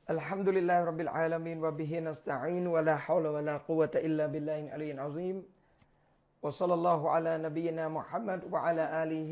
الحمد لله رب العالمين وبه نستعين ولا حول ولا قوة إلا بالله العلي العظيم وصلى الله على نبينا محمد وعلى آله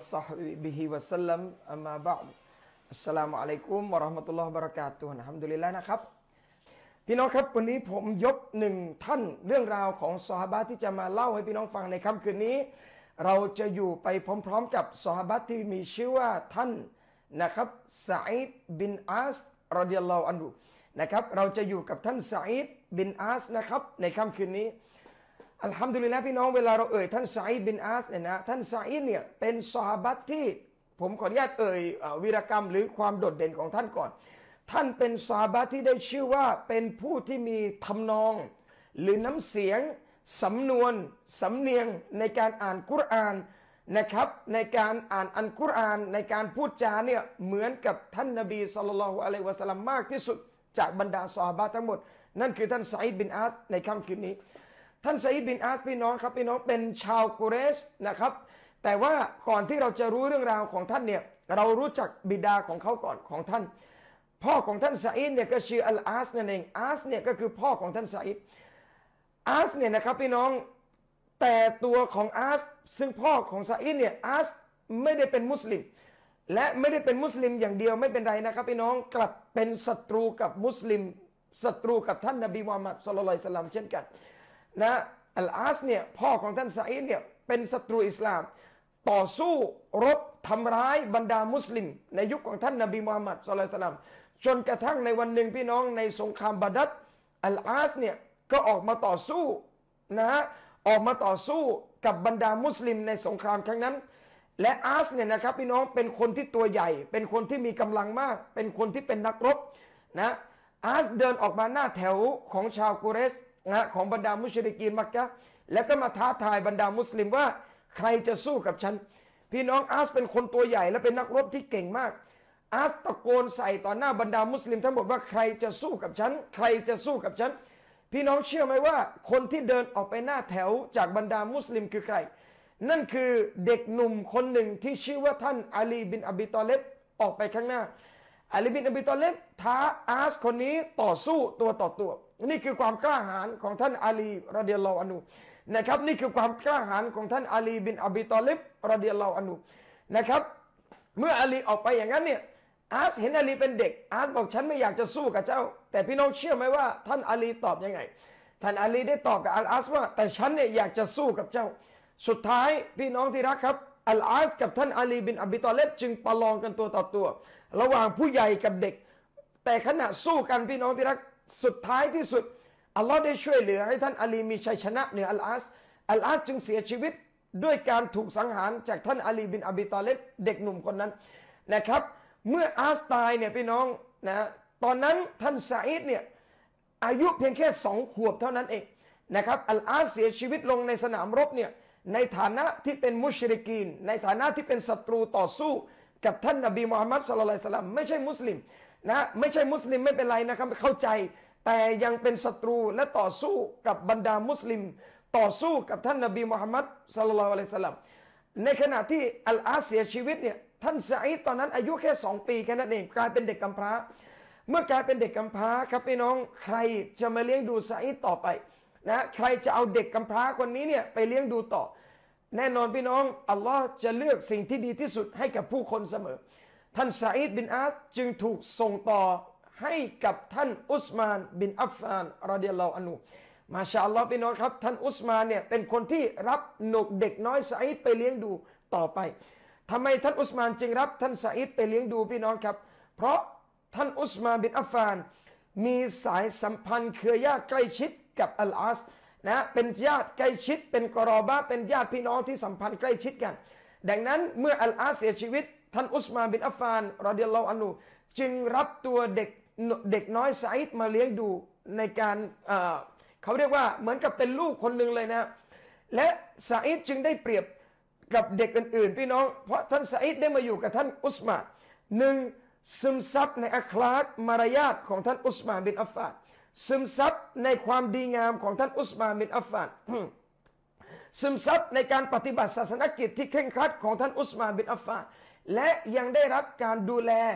وصحبه وسلم أما بعد السلام عليكم ورحمة الله وبركاته الحمد لله นะครับพี่น้องครับวันนี้ผมยกหนึ่งท่านเรื่องราวของซอฮาบะห์ที่จะมาเล่าให้พี่น้องฟังในค่ำคืนนี้เราจะอยู่ไปพร้อมๆกับซอฮาบะห์ที่มีชื่อว่าท่านนะครับซะอีดบินอาสรอฎิยัลลอฮุอันฮุนะครับเราจะอยู่กับท่านซะอีดบินอาสนะครับในค่ำคืนนี้อัลฮัมดุลิลละห์พี่น้องเวลาเราเอ่ยท่านซะอีดบินอาสเนี่ยนะท่านซะอีดเนี่ยเป็นซอฮาบะห์ที่ผมขออนุญาตเอ่ยวีรกรรมหรือความโดดเด่นของท่านก่อนท่านเป็นซอฮาบะห์ที่ได้ชื่อว่าเป็นผู้ที่มีทำนองหรือน้ำเสียงสำนวนสำเนียงในการอ่านกุรอานนะครับในการอ่านอัลกุรอานในการพูดจาเนี่ยเหมือนกับท่านนบีศ็อลลัลลอฮุอะลัยฮิวะซัลลัมมากที่สุดจากบรรดาซอฮาบะห์ทั้งหมดนั่นคือท่านซะอีดบินอาสในค่ำคืนนี้ท่านซะอีดบินอาสพี่น้องครับพี่น้องเป็นชาวกุเรชนะครับแต่ว่าก่อนที่เราจะรู้เรื่องราวของท่านเนี่ยเรารู้จักบิดาของเขาก่อนของท่านพ่อของท่านซะอีดเนี่ยก็ชื่ออัลอาสนั่นเองอาสเนี่ยก็คือพ่อของท่านซะอีดอาสเนี่ยนะครับพี่น้องแต่ตัวของอาสซึ่งพ่อของซะอีดเนี่ยอาสไม่ได้เป็นมุสลิมและไม่ได้เป็นมุสลิมอย่างเดียวไม่เป็นไรนะครับพี่น้องกลับเป็นศัตรูกับมุสลิมศัตรูกับท่านนบีมุฮัมมัดศ็อลลัลลอฮุอะลัยฮิวะซัลลัมเช่นกันนะอัลอาสเนี่ยพ่อของท่านซะอีดเนี่ยเป็นศัตรูอิสลามต่อสู้รบทำร้ายบรรดามุสลิมในยุคของท่านนบีมุฮัมมัดศ็อลลัลลอฮุอะลัยฮิวะซัลลัมจนกระทั่งในวันหนึ่งพี่น้องในสงครามบาดัรอัลอาสเนี่ยก็ออกมาต่อสู้นะฮะออกมาต่อสู้กับบรรดามุสลิมในสงครามครั้งนั้นและอาสเนี่ยนะครับพี่น้องเป็นคนที่ตัวใหญ่เป็นคนที่มีกำลังมากเป็นคนที่เป็นนักรบนะอาสเดินออกมาหน้าแถวของชาวกุเรชนะของบรรดามุชริกีนมักกะฮ์แล้วก็มาท้าทายบรรดามุสลิมว่าใครจะสู้กับฉันพี่น้องอาสเป็นคนตัวใหญ่และเป็นนักรบที่เก่งมากอาสตะโกนใส่ต่อหน้าบรรดามุสลิมทั้งหมดว่าใครจะสู้กับฉันใครจะสู้กับฉันพี่น้องเชื่อไหมว่าคนที่เดินออกไปหน้าแถวจากบรรดามุสลิมคือใครนั่นคือเด็กหนุ่มคนหนึ่งที่ชื่อว่าท่านอาลีบินอบีตอเลบออกไปข้างหน้าอาลีบินอบีตอเลบท้าอาสคนนี้ต่อสู้ตัวต่อตัวนี่คือความกล้าหาญของท่านอาลีรอฎิยัลลอฮุอันฮุนะครับนี่คือความกล้าหาญของท่านอาลีบินอบีตอเลบรอฎิยัลลอฮุอันฮุนะครับเมื่ออาลีออกไปอย่างนั้นเนี่ยอาสเห็นอาลีเป็นเด็กอาสบอกฉันไม่อยากจะสู้กับเจ้าแต่พี่น้องเชื่อไหมว่าท่านอาลีตอบยังไงท่านอาลีได้ตอบกับอัลอาสว่าแต่ฉันเนี่ยอยากจะสู้กับเจ้าสุดท้ายพี่น้องที่รักครับอัลอาสกับท่านอาลีบินอบีตอเลบจึงประลองกันตัวต่อตัวระหว่างผู้ใหญ่กับเด็กแต่ขณะสู้กันพี่น้องที่รักสุดท้ายที่สุดอัลลอฮ์ได้ช่วยเหลือให้ท่านอาลีมีชัยชนะเหนืออัลอาสจึงเสียชีวิตด้วยการถูกสังหารจากท่านอาลีบินอบีตอเลบเด็กหนุ่มคนนั้นนะครับเมื่ออาสตายเนี่ยพี่น้องนะตอนนั้นท่านซะอีดเนี่ยอายุเพียงแค่2 ขวบเท่านั้นเองนะครับอัลอาสเสียชีวิตลงในสนามรบเนี่ยในฐานะที่เป็นมุชริกีนในฐานะที่เป็นศัตรูต่อสู้กับท่านนบีมุฮัมมัดศ็อลลัลลอฮุอะลัยฮิวะซัลลัมไม่ใช่มุสลิมนะไม่ใช่มุสลิมไม่เป็นไรนะครับเข้าใจแต่ยังเป็นศัตรูและต่อสู้กับบรรดามุสลิมต่อสู้กับท่านนบีมุฮัมมัดศ็อลลัลลอฮุอะลัยฮิวะซัลลัมในขณะที่อัลอาสเสียชีวิตเนี่ยท่านซะอีดตอนนั้นอายุแค่2 ปีแค่นั้นเองกลายเป็นเด็กกำพร้าเมื่อกลายเป็นเด็กกำพร้าครับพี่น้องใครจะมาเลี้ยงดูซะอีดต่อไปนะใครจะเอาเด็กกำพร้าคนนี้เนี่ยไปเลี้ยงดูต่อแน่นอนพี่น้องอัลลอฮ์จะเลือกสิ่งที่ดีที่สุดให้กับผู้คนเสมอท่านซะอีดบินอาสจึงถูกส่งต่อให้กับท่านอุสมานบินอัฟฟานรอฎิยัลลอฮุอันฮุมาชาอัลลอฮ์พี่น้องครับท่านอุสมานเนี่ยเป็นคนที่รับหนุกเด็กน้อยซะอีดไปเลี้ยงดูต่อไปทำไมท่านอุสมานจึงรับท่านซะอีดไปเลี้ยงดูพี่น้องครับเพราะท่านอุสมานบินอัฟฟานมีสายสัมพันธ์เครือญาติใกล้ชิดกับอัลอาสนะเป็นญาติใกล้ชิดเป็นกอรอบะเป็นญาติพี่น้องที่สัมพันธ์ใกล้ชิดกันดังนั้นเมื่ออัลอาสเสียชีวิตท่านอุสมานบินอัฟฟานรอฎิยัลลอฮุอันฮุจึงรับตัวเด็กน้อยซะอีดมาเลี้ยงดูในการเขาเรียกว่าเหมือนกับเป็นลูกคนหนึ่งเลยนะและซะอีดจึงได้เปรียบกับเด็กอื่นๆพี่น้องเพราะท่านซะอีดได้มาอยู่กับท่านอุสมานหนึ่งซึมซับในอัคลากมารยาทของท่านอุสมานบินอัฟฟานซึมซับในความดีงามของท่านอุสมานบินอัฟฟานซึมซับในการปฏิบัติศาสนกิจที่เคร่งครัดของท่านอุสมานบินอัฟฟานและยังได้รับการดูแล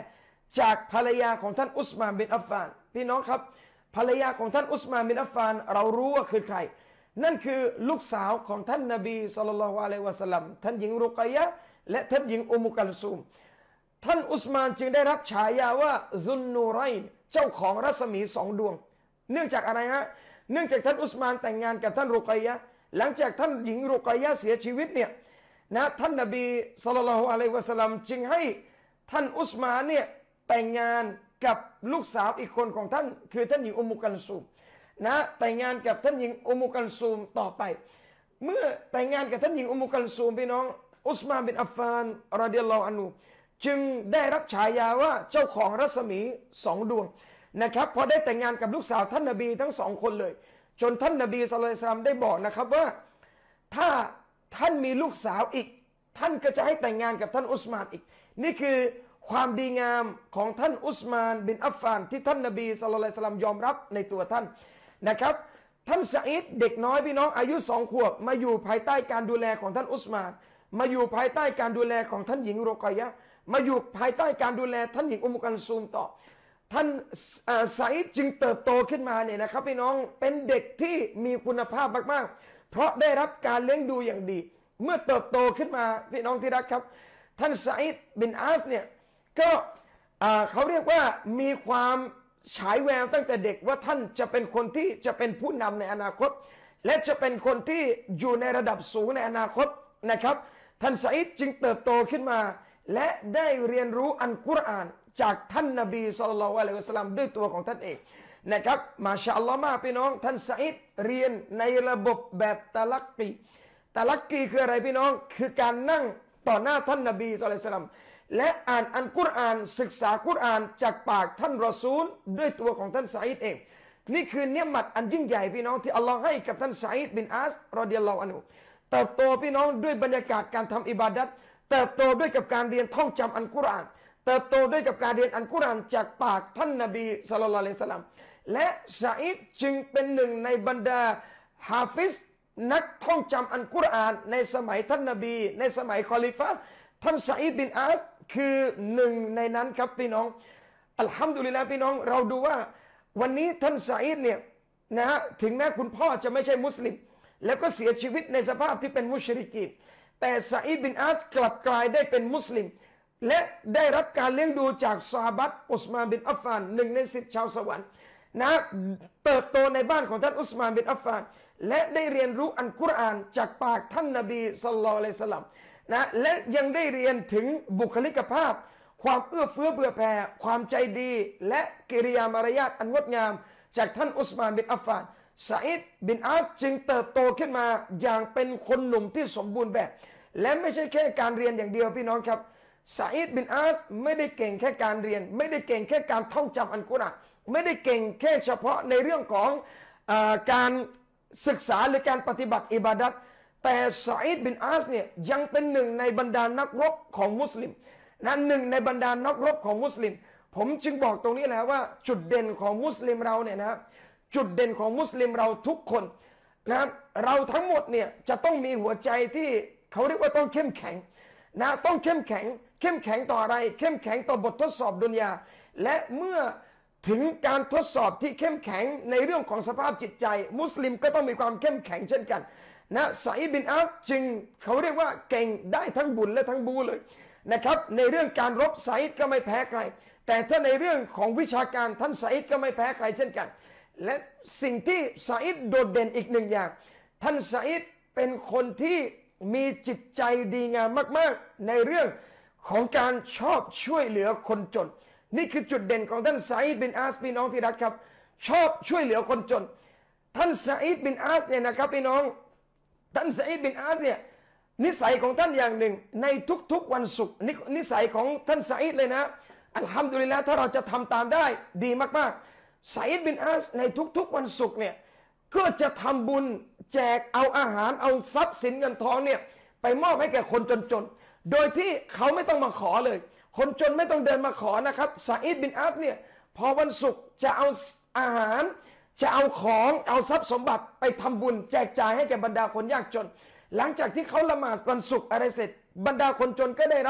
จากภรรยาของท่านอุสมานบินอัฟฟานพี่น้องครับภรรยาของท่านอุสมานบินอัฟฟานเรารู้ว่าคือใครนั่นคือลูกสาวของท่านนบีศ็อลลัลลอฮุอะลัยฮิวะซัลลัมท่านหญิงรุกัยยะห์และท่านหญิงอุมมุกัลซูมท่านอุสมานจึงได้รับฉายาว่าซุนนูไรน์เจ้าของรัศมีสองดวงเนื่องจากอะไรฮะเนื่องจากท่านอุสมานแต่งงานกับท่านรุกัยยะห์หลังจากท่านหญิงรุกัยยะห์เสียชีวิตเนี่ยนะท่านนบีศ็อลลัลลอฮุอะลัยฮิวะซัลลัมจึงให้ท่านอุสมานเนี่ยแต่งงานกับลูกสาวอีกคนของท่านคือท่านหญิงอุมมุกัลซูมนะแต่งงานกับท่านหญิงอุมมุกัลซูมต่อไปเมื่อแต่งงานกับท่านหญิงอุมมุกัลซูมพี่น้องอุสมานบินอัฟฟานรอฎิยัลลอฮุอันฮุจึงได้รับฉายาว่าเจ้าของรัศมีสองดวงนะครับพอได้แต่งงานกับลูกสาวท่านนบีทั้งสองคนเลยจนท่านนบีศ็อลลัลลอฮุอะลัยฮิวะซัลลัมได้บอกนะครับว่าถ้าท่านมีลูกสาวอีกท่านก็จะให้แต่งงานกับท่านอุสมานอีกนี่คือความดีงามของท่านอุสมานบินอัฟฟานที่ท่านนบีศ็อลลัลลอฮุอะลัยฮิวะซัลลัมยอมรับในตัวท่านนะครับท่านซะอีดเด็กน้อยพี่น้องอายุ2 ขวบมาอยู่ภายใต้การดูแลของท่านอุสมานมาอยู่ภายใต้การดูแลของท่านหญิงรุกัยยะห์มาอยู่ภายใต้การดูแลท่านหญิงอุมมุกัลซูมต่อท่านซะอีดจึงเติบโตขึ้นมาเนี่ยนะครับพี่น้องเป็นเด็กที่มีคุณภาพมากๆเพราะได้รับการเลี้ยงดูอย่างดีเมื่อเติบโตขึ้นมาพี่น้องที่รักครับท่านซะอีดบินอาสเนี่ยก็เขาเรียกว่ามีความฉายแววตั้งแต่เด็กว่าท่านจะเป็นคนที่จะเป็นผู้นำในอนาคตและจะเป็นคนที่อยู่ในระดับสูงในอนาคตนะครับท่านซะอีดจึงเติบโตขึ้นมาและได้เรียนรู้อัลกุรอานจากท่านนบีศ็อลลัลลอฮุอะลัยฮิวะซัลลัมด้วยตัวของท่านเองนะครับมาชาอัลลอฮ์มากพี่น้องท่านซะอีดเรียนในระบบแบบตะลักกีคืออะไรพี่น้องคือการนั่งต่อหน้าท่านนบีศ็อลลัลลอฮุอะลัยฮิวะซัลลัมและอ่านอัลกุรอานศึกษากุรอานจากปากท่านรอซูลด้วยตัวของท่านซะอีดเองนี่คือเนียมัตอันยิ่งใหญ่พี่น้องที่อัลลอฮ์ให้กับท่านซะอีดบินอาสรอฎิยัลลอฮุอันฮุเติบโตพี่น้องด้วยบรรยากาศการทำอิบาดัตเติบโตด้วยกับการเรียนท่องจำอัลกุรอานเติบโตด้วยกับการเรียนอัลกุรอานจากปากท่านนบีศ็อลลัลลอฮุอะลัยฮิวะซัลลัมและซะอีดจึงเป็นหนึ่งในบรรดาฮาฟิซนักท่องจำอัลกุรอานในสมัยท่านนบีในสมัยคอลิฟะห์ท่านซะอีดบินอาสคือหนึ่งในนั้นครับพี่น้องอัลฮัมดุลิลละห์พี่น้องเราดูว่าวันนี้ท่านซะอีดเนี่ยนะฮะถึงแม้คุณพ่อจะไม่ใช่มุสลิมแล้วก็เสียชีวิตในสภาพที่เป็นมุชริกีนแต่ซะอีดบินอาสกลับกลายได้เป็นมุสลิมและได้รับการเลี้ยงดูจากซอฮาบะห์อุสมานบินอัฟฟานหนึ่งใน10ชาวสวรรค์นะเติบโตในบ้านของท่านอุสมานบินอัฟฟานและได้เรียนรู้อัลกุรอานจากปากท่านนบีศ็อลลัลลอฮุอะลัยฮิวะซัลลัมนะและยังได้เรียนถึงบุคลิกภาพความเอื้อเฟื้อเผื่อแผ่ความใจดีและกิริยามารยาทอันงดงามจากท่านอุสมานบินอัฟฟานซะอีดบินอาสจึงเติบโตขึ้นมาอย่างเป็นคนหนุ่มที่สมบูรณ์แบบและไม่ใช่แค่การเรียนอย่างเดียวพี่น้องครับซะอีดบินอาสไม่ได้เก่งแค่การเรียนไม่ได้เก่งแค่การท่องจำอัลกุรอานไม่ได้เก่งแค่เฉพาะในเรื่องของการศึกษาหรือการปฏิบัติอิบาดัตแต่ซะอีดบินอาสเนี่ยยังเป็นหนึ่งในบรรดานักรบของมุสลิมนั้นหนึ่งในบรรดานักรบของมุสลิมผมจึงบอกตรงนี้แล้วว่าจุดเด่นของมุสลิมเราเนี่ยนะจุดเด่นของมุสลิมเราทุกคนนะเราทั้งหมดเนี่ยจะต้องมีหัวใจที่เขาเรียกว่าต้องเข้มแข็งนะต้องเข้มแข็งต่ออะไรเข้มแข็งต่อบททดสอบดุนยาและเมื่อถึงการทดสอบที่เข้มแข็งในเรื่องของสภาพจิตใจมุสลิมก็ต้องมีความเข้มแข็งเช่นกันนะซะอีดบินอาสจึงเขาเรียกว่าเก่งได้ทั้งบุญและทั้งบูเลยนะครับในเรื่องการรบซะอีดก็ไม่แพ้ใครแต่ถ้าในเรื่องของวิชาการท่านซะอีดก็ไม่แพ้ใครเช่นกันและสิ่งที่ซะอีดโดดเด่นอีกหนึ่งอย่างท่านซะอีดเป็นคนที่มีจิตใจดีงามมากๆในเรื่องของการชอบช่วยเหลือคนจนนี่คือจุดเด่นของท่านซะอีดบินอาสพี่น้องที่รักครับชอบช่วยเหลือคนจนท่านซะอีดบินอาสเนี่ยนะครับพี่น้องท่านซะอีดบินอาสเนี่ยนิสัยของท่านอย่างหนึ่งในทุกๆวันศุกร์นิสัยของท่านซะอีดเลยนะอัลฮัมดุลิลละห์ถ้าเราจะทำตามได้ดีมากๆซะอีดบินอาสในทุกๆวันศุกร์เนี่ยก็จะทำบุญแจกเอาอาหารเอาทรัพย์สินเงินทองเนี่ยไปมอบให้แก่คนจนๆโดยที่เขาไม่ต้องมาขอเลยคนจนไม่ต้องเดินมาขอนะครับซะอีดบินอาสเนี่ยพอวันศุกร์จะเอาอาหารจะเอาของเอาทรัพย์สมบัติไปทำบุญแจกจ่ายให้แก่บรรดาคนยากจนหลังจากที่เขาละหมาดวันศุกร์อะไรเสร็จบรรดาคนจนก็ได้รับ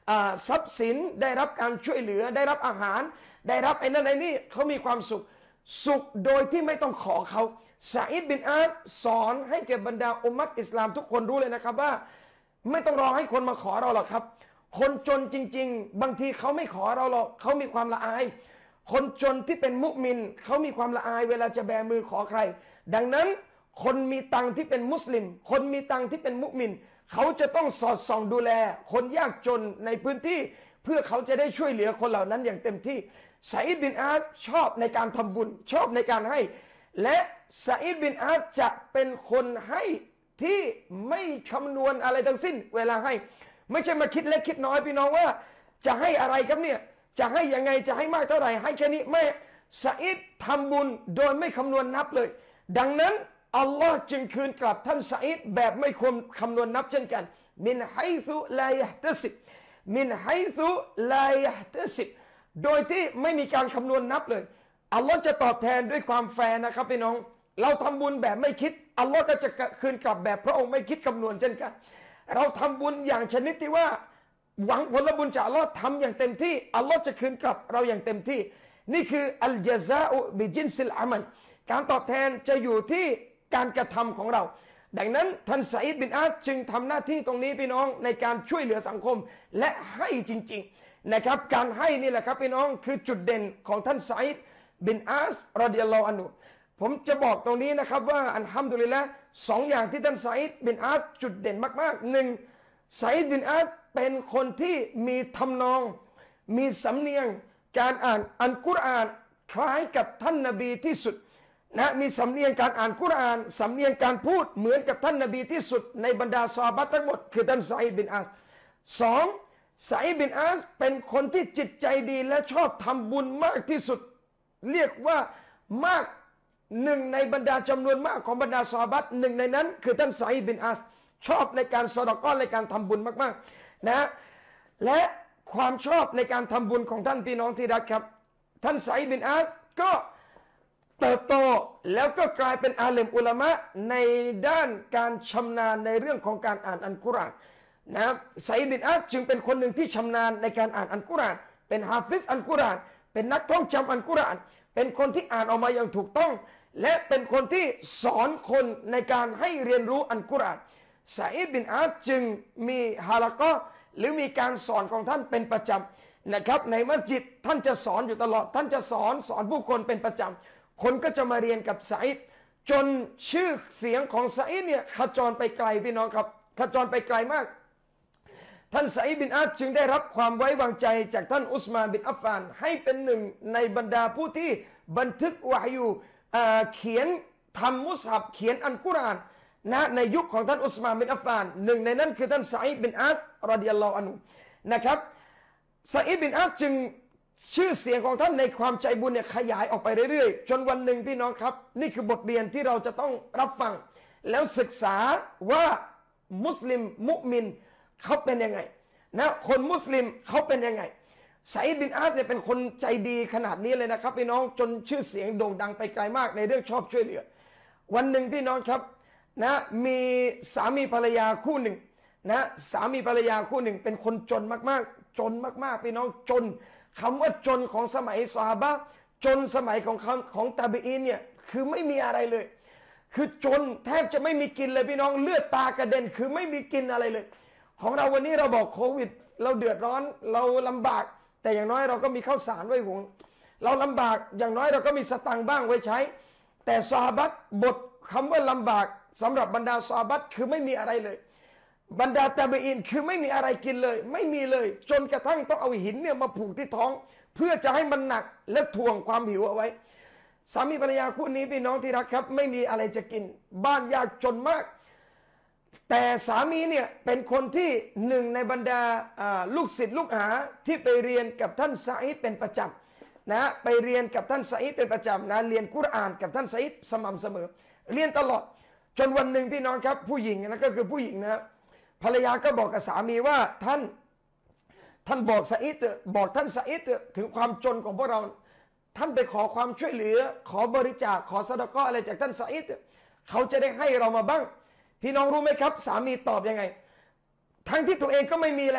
ทรัพย์สินได้รับการช่วยเหลือได้รับอาหารได้รับไอ้นั่นไอ้นี่เขามีความสุขโดยที่ไม่ต้องขอเขาซาอิดบินอาสสอนให้แก่บรรดาอุมมัตอิสลามทุกคนรู้เลยนะครับว่าไม่ต้องรอให้คนมาขอเราหรอกครับคนจนจริงๆบางทีเขาไม่ขอเราหรอกเขามีความละอายคนจนที่เป็นมุมินเขามีความละอายเวลาจะแบมือขอใครดังนั้นคนมีตังที่เป็นมุสลิมคนมีตังที่เป็นมุมินเขาจะต้องสอดส่องดูแลคนยากจนในพื้นที่เพื่อเขาจะได้ช่วยเหลือคนเหล่านั้นอย่างเต็มที่ซาอิดบินอาสชอบในการทำบุญชอบในการให้และซาอิดบินอาสจะเป็นคนให้ที่ไม่คำนวณอะไรทั้งสิ้นเวลาให้ไม่ใช่มาคิดเล็กคิดน้อยพี่น้องว่าจะให้อะไรครับเนี่ยจะให้ยังไงจะให้มากเท่าไหร่ให้แค่นี้ไม่ซาอิดทำบุญโดยไม่คำนวณนับเลยดังนั้นอัลลอฮ์จึงคืนกลับท่านซาอิดแบบไม่ควรคำนวณนับเช่นกันมินไฮซุลายะตะซิบมินไฮซุลายะตะซิบโดยที่ไม่มีการคำนวณนับเลยอัลลอฮ์จะตอบแทนด้วยความแฟร์นะครับพี่น้องเราทำบุญแบบไม่คิดอัลลอฮ์ก็จะคืนกลับแบบพระองค์ไม่คิดคำนวณเช่นกันเราทำบุญอย่างชนิดที่ว่าหวังผลบุญจากอัลลอฮ์ทำอย่างเต็มที่อัลลอฮ์จะคืนกลับเราอย่างเต็มที่นี่คืออัลญะซาอุบิจินซิลอามัลการตอบแทนจะอยู่ที่การกระทำของเราดังนั้นท่านซาอิดบินอาสจึงทำหน้าที่ตรงนี้พี่น้องในการช่วยเหลือสังคมและให้จริงๆนะครับการให้นี่แหละครับพี่น้องคือจุดเด่นของท่านซาอิดบินอาสรอฎิยัลลอฮุอันฮุผมจะบอกตรงนี้นะครับว่าอัลฮัมดุลิลละห์สองอย่างที่ท่านซาอิดบินอาสจุดเด่นมากๆหนึ่งซาอิดบินอาสเป็นคนที่มีทำนองมีสำเนียงการอ่านอัลกุรอานคล้ายกับท่านนบีที่สุดนะมีสำเนียงการอ่านกุรอานสำเนียงการพูดเหมือนกับท่านนบีที่สุดในบรรดาซอฮาบะห์ทั้งหมดคือท่านซาอิดบินอาสสองซาอิดบินอาสเป็นคนที่จิตใจดีและชอบทำบุญมากที่สุดเรียกว่ามากหนึ่งในบรรดาจำนวนมากของบรรดาซอฮาบะห์หนึ่งในนั้นคือท่านซาอิดบินอาสชอบในการซอดาเกาะห์ในการทำบุญมากๆนะและความชอบในการทำบุญของท่านพี่น้องที่รักครับท่านซาอิดบินอาสก็เติบโตแล้วก็กลายเป็นอาเลมอุลามะในด้านการชำนาญในเรื่องของการอ่านอัลกุรอานนะครับซาอิดบินอาสจึงเป็นคนหนึ่งที่ชำนาญในการอ่านอัลกุรอานเป็นฮาฟิซอัลกุรอานเป็นนักท่องจำอัลกุรอานเป็นคนที่อ่านออกมาอย่างถูกต้องและเป็นคนที่สอนคนในการให้เรียนรู้อัลกุรอานซาอิดบินอาสจึงมีฮาละกะห์หรือมีการสอนของท่านเป็นประจำนะครับในมัสยิดท่านจะสอนอยู่ตลอดท่านจะสอนผู้คนเป็นประจำคนก็จะมาเรียนกับซาอิดจนชื่อเสียงของซาอิดเนี่ยขจรไปไกลพี่น้องครับขจรไปไกลมากท่านซาอิดบินอาสจึงได้รับความไว้วางใจจากท่านอุสมานบินอัฟฟานให้เป็นหนึ่งในบรรดาผู้ที่บันทึกวะฮยูเขียนทำมุสฮับเขียนอัลกุรอานนะในยุคของท่านอุสมานบินอัฟฟานหนึ่งในนั้นคือท่านซาอิดบินอาสรอฎิยัลลอฮุอันฮุนะครับซาอิดบินอาสจึงชื่อเสียงของท่านในความใจบุญเนี่ยขยายออกไปเรื่อยๆจนวันหนึ่งพี่น้องครับนี่คือบทเรียนที่เราจะต้องรับฟังแล้วศึกษาว่ามุสลิมมุมินเขาเป็นยังไงนะคนมุสลิมเขาเป็นยังไงซาอิดบินอาสเนี่ยเป็นคนใจดีขนาดนี้เลยนะครับพี่น้องจนชื่อเสียงโด่งดังไปไกลมากในเรื่องชอบช่วยเหลือวันหนึ่งพี่น้องครับนะมีสามีภรรยาคู่หนึ่งนะสามีภรรยาคู่หนึ่งเป็นคนจนมากๆจนมากๆพี่น้องจนคำว่าจนของสมัยซอฮาบะห์จนสมัยของตาบีอีนเนี่ยคือไม่มีอะไรเลยคือจนแทบจะไม่มีกินเลยพี่น้องเลือดตากระเด็นคือไม่มีกินอะไรเลยของเราวันนี้เราบอกโควิดเราเดือดร้อนเราลำบากแต่อย่างน้อยเราก็มีข้าวสารไว้หุงเราลำบากอย่างน้อยเราก็มีสตังค์บ้างไว้ใช้แต่ซอฮาบะห์บทคำว่าลำบากสำหรับบรรดาซอฮาบะห์คือไม่มีอะไรเลยบรรดาตาบีอีนคือไม่มีอะไรกินเลยไม่มีเลยจนกระทั่งต้องเอาหินเนี่ยมาผูกที่ท้องเพื่อจะให้มันหนักและถ่วงความหิวเอาไว้สามีภรรยาคู่นี้พี่น้องที่รักครับไม่มีอะไรจะกินบ้านยากจนมากแต่สามีเนี่ยเป็นคนที่หนึ่งในบรรดาลูกศิษย์ลูกหาที่ไปเรียนกับท่านซาอิดเป็นประจำนะไปเรียนกับท่านซาอิดเป็นประจำนะเรียนกุรอานกับท่านซาอิดสม่ำเสมอเรียนตลอดจนวันหนึ่งพี่น้องครับผู้หญิงนะก็คือผู้หญิงนะภรรยาก็บอกกับสามีว่าท่านบอกซาอิดบอกท่านซาอิดถึงความจนของพวกเราท่านไปขอความช่วยเหลือขอบริจาคขอซะดะเกาะห์อะไรจากท่านซาอิดเขาจะได้ให้เรามาบ้างพี่น้องรู้ไหมครับสามีตอบยังไงทั้งที่ตัวเองก็ไม่มีแล้ว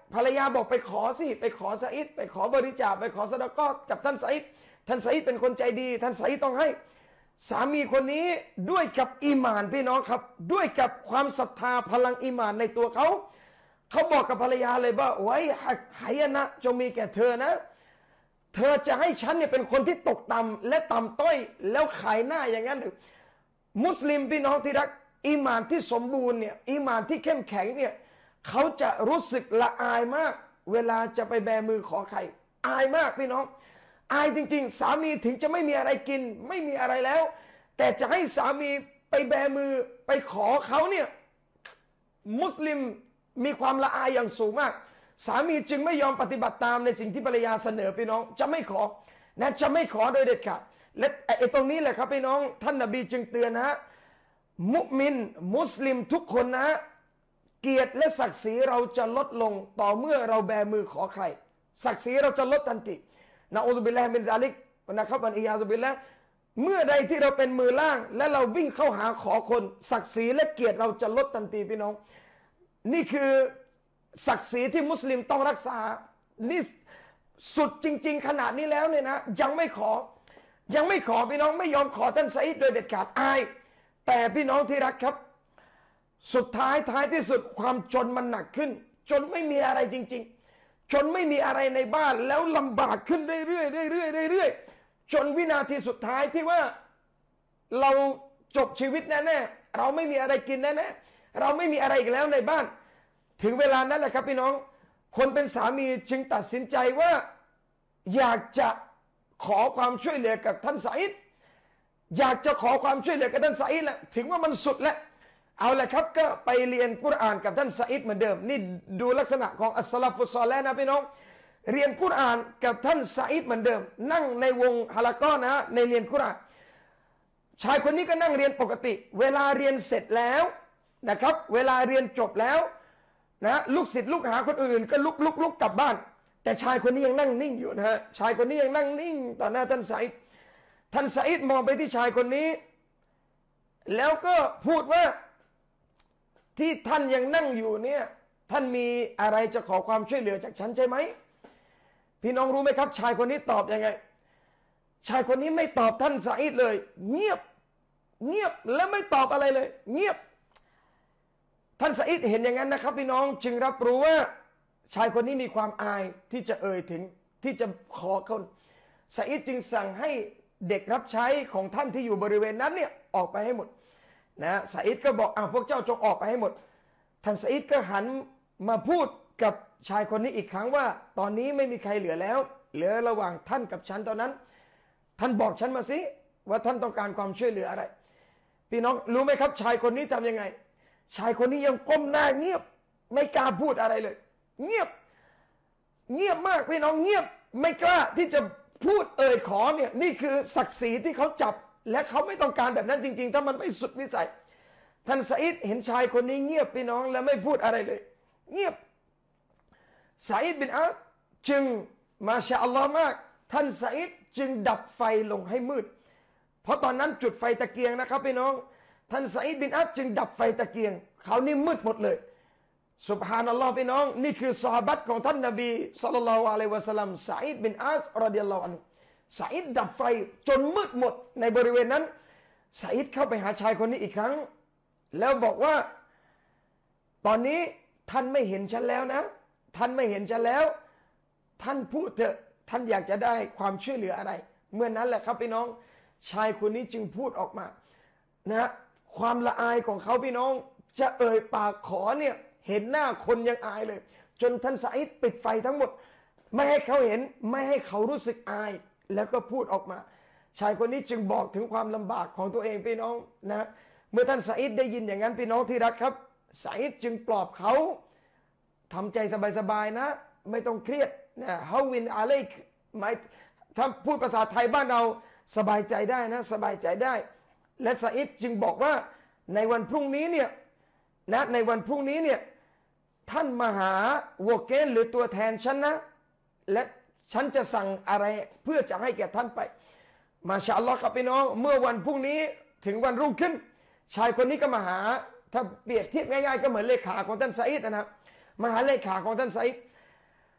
ภรรยาบอกไปขอสิไปขอซะอิดไปขอบริจาคไปขอซะดะกอกับท่านซะอิดท่านซะอิดเป็นคนใจดีท่านซะอิดต้องให้สามีคนนี้ด้วยกับอีหม่านพี่น้องครับด้วยกับความศรัทธาพลังอีหม่านในตัวเขาบอกกับภรรยาเลยว่าไว้หายนะจงมีแก่เธอนะเธอจะให้ฉันเนี่ยเป็นคนที่ตกต่ำและต่ำต้อยแล้วขายหน้าอย่างนั้นหรือมุสลิมพี่น้องที่รักอีหม่านที่สมบูรณ์เนี่ยอีหม่านที่เข้มแข็งเนี่ยเขาจะรู้สึกละอายมากเวลาจะไปแบมือขอใครอายมากพี่น้องอายจริงๆสามีถึงจะไม่มีอะไรกินไม่มีอะไรแล้วแต่จะให้สามีไปแบมือไปขอเขาเนี่ยมุสลิมมีความละอายอย่างสูงมากสามีจึงไม่ยอมปฏิบัติตามในสิ่งที่ภรรยาเสนอพี่น้องจะไม่ขอนะจะไม่ขอโดยเด็ดขาดและไอ้ตรงนี้แหละครับพี่น้องท่านนบีจึงเตือนนะมุมินมุสลิมทุกคนนะเกียรติและศักดิ์ศรีเราจะลดลงต่อเมื่อเราแบมือขอใครศักดิ์ศรีเราจะลดทันทีนะอูซุบิลลาฮิมินซาลิกนะครับอันอิยาซุบิลละเมื่อใดที่เราเป็นมือล่างและเราวิ่งเข้าหาขอคนศักดิ์ศรีและเกียรติเราจะลดทันทีพี่น้องนี่คือศักดิ์ศรีที่มุสลิมต้องรักษานี่สุดจริงๆขนาดนี้แล้วเนี่ยนะยังไม่ขอพี่น้องไม่ยอมขอท่านซะอิดโดยเด็ดขาดอายแต่พี่น้องที่รักครับสุดท้ายที่สุดความจนมันหนักขึ้นจนไม่มีอะไรจริงๆจนไม่มีอะไรในบ้านแล้วลำบากขึ้นเรื่อยๆจนวินาทีสุดท้ายที่ว่าเราจบชีวิตแน่ๆเราไม่มีอะไรกินแน่ๆเราไม่มีอะไรอีกแล้วในบ้านถึงเวลานั้นแหละครับพี่น้องคนเป็นสามีจึงตัดสินใจว่าอยากจะขอความช่วยเหลือกับท่านซะอิดอยากจะขอความช่วยเหลือกับท่านซะอิดแหละถึงว่ามันสุดแล้วเอาละครับก็ไปเรียนกุรอานกับท่านซะอิดเหมือนเดิมนี่ดูลักษณะของอัสสลัฟุศอลิห์นะพี่น้องเรียนกุรอานกับท่านซะอิดเหมือนเดิมนั่งในวงฮะละกอนะในเรียนกุรอานชายคนนี้ก็นั่งเรียนปกติเวลาเรียนเสร็จแล้วนะครับเวลาเรียนจบแล้วนะลูกศิษย์ลูกหาคนอื่นก็ลุกกลับบ้านแต่ชายคนนี้ยังนั่งนิ่งอยู่นะฮะชายคนนี้ยังนั่งนิ่งต่อหน้าท่านซะอิดท่านซะอิดมองไปที่ชายคนนี้แล้วก็พูดว่าที่ท่านยังนั่งอยู่เนี่ยท่านมีอะไรจะขอความช่วยเหลือจากฉันใช่ไหมพี่น้องรู้ไหมครับชายคนนี้ตอบยังไงชายคนนี้ไม่ตอบท่านซะอิดเลยเงียบและไม่ตอบอะไรเลยเงียบท่านซะอิดเห็นอย่างนั้นนะครับพี่น้องจึงรับรู้ว่าชายคนนี้มีความอายที่จะเอ่ยถึงที่จะขอคนซะอิดจึงสั่งให้เด็กรับใช้ของท่านที่อยู่บริเวณนั้นเนี่ยออกไปให้หมดนะซะอิดก็บอกพวกเจ้าจงออกไปให้หมดท่านซะอิดก็หันมาพูดกับชายคนนี้อีกครั้งว่าตอนนี้ไม่มีใครเหลือแล้วเหลือระหว่างท่านกับฉันตอนนั้นท่านบอกฉันมาสิว่าท่านต้องการความช่วยเหลืออะไรพี่น้องรู้ไหมครับชายคนนี้ทำยังไงชายคนนี้ยังก้มหน้าเงียบไม่กล้าพูดอะไรเลยเงียบมากพี่น้องเงียบไม่กล้าที่จะพูดขอเนี่ยนี่คือศักดิ์ศรีที่เขาจับและเขาไม่ต้องการแบบนั้นจริงๆถ้ามันไม่สุดวิสัยท่านซะอิดเห็นชายคนนี้เงียบพี่น้องและไม่พูดอะไรเลยเงียบซะอิดบินอัสจึงมาชาอัลลอฮ์มากท่านซะอิดจึงดับไฟลงให้มืดเพราะตอนนั้นจุดไฟตะเกียงนะครับพี่น้องท่านซะอิดบินอัสจึงดับไฟตะเกียงเขานี่มืดหมดเลยซุบฮานัลลอฮ์พี่น้องนี่คือซอฮาบะห์ของท่านนบีศ็อลลัลลอฮุอะลัยฮิวะซัลลัมซะอิดบินอัสรอฎิยัลลอฮุอันฮุซะอิดดับไฟจนมืดหมดในบริเวณนั้นซะอิดเข้าไปหาชายคนนี้อีกครั้งแล้วบอกว่าตอนนี้ท่านไม่เห็นฉันแล้วนะท่านไม่เห็นฉันแล้วท่านพูดเถอะท่านอยากจะได้ความช่วยเหลืออะไรเมื่อนั้นแหละครับพี่น้องชายคนนี้จึงพูดออกมานะความละอายของเขาพี่น้องจะปากขอเนี่ยเห็นหน้าคนยังอายเลยจนท่านซะอิดปิดไฟทั้งหมดไม่ให้เขาเห็นไม่ให้เขารู้สึกอายแล้วก็พูดออกมาชายคนนี้จึงบอกถึงความลำบากของตัวเองพี่น้องนะเมื่อท่านซะอิดได้ยินอย่างนั้นพี่น้องที่รักครับซะอิดจึงปลอบเขาทำใจสบายๆนะไม่ต้องเครียดนะฮาวินอะลัยกหมายถ้าพูดภาษาไทยบ้านเราสบายใจได้นะสบายใจได้และซะอิดจึงบอกว่าในวันพรุ่งนี้เนี่ยนะในวันพรุ่งนี้เนี่ยท่านมาหาวอเกนหรือตัวแทนฉันนะและฉันจะสั่งอะไรเพื่อจะให้แก่ท่านไปมาชาอัลลอฮ์ครับพี่น้องเมื่อวันพรุ่งนี้ถึงวันรุ่งขึ้นชายคนนี้ก็มาหาถ้าเปรียบเทียบง่ายๆก็เหมือนเลขาของท่านซะอิดนะครับมาหาเลขาของท่านซะอิด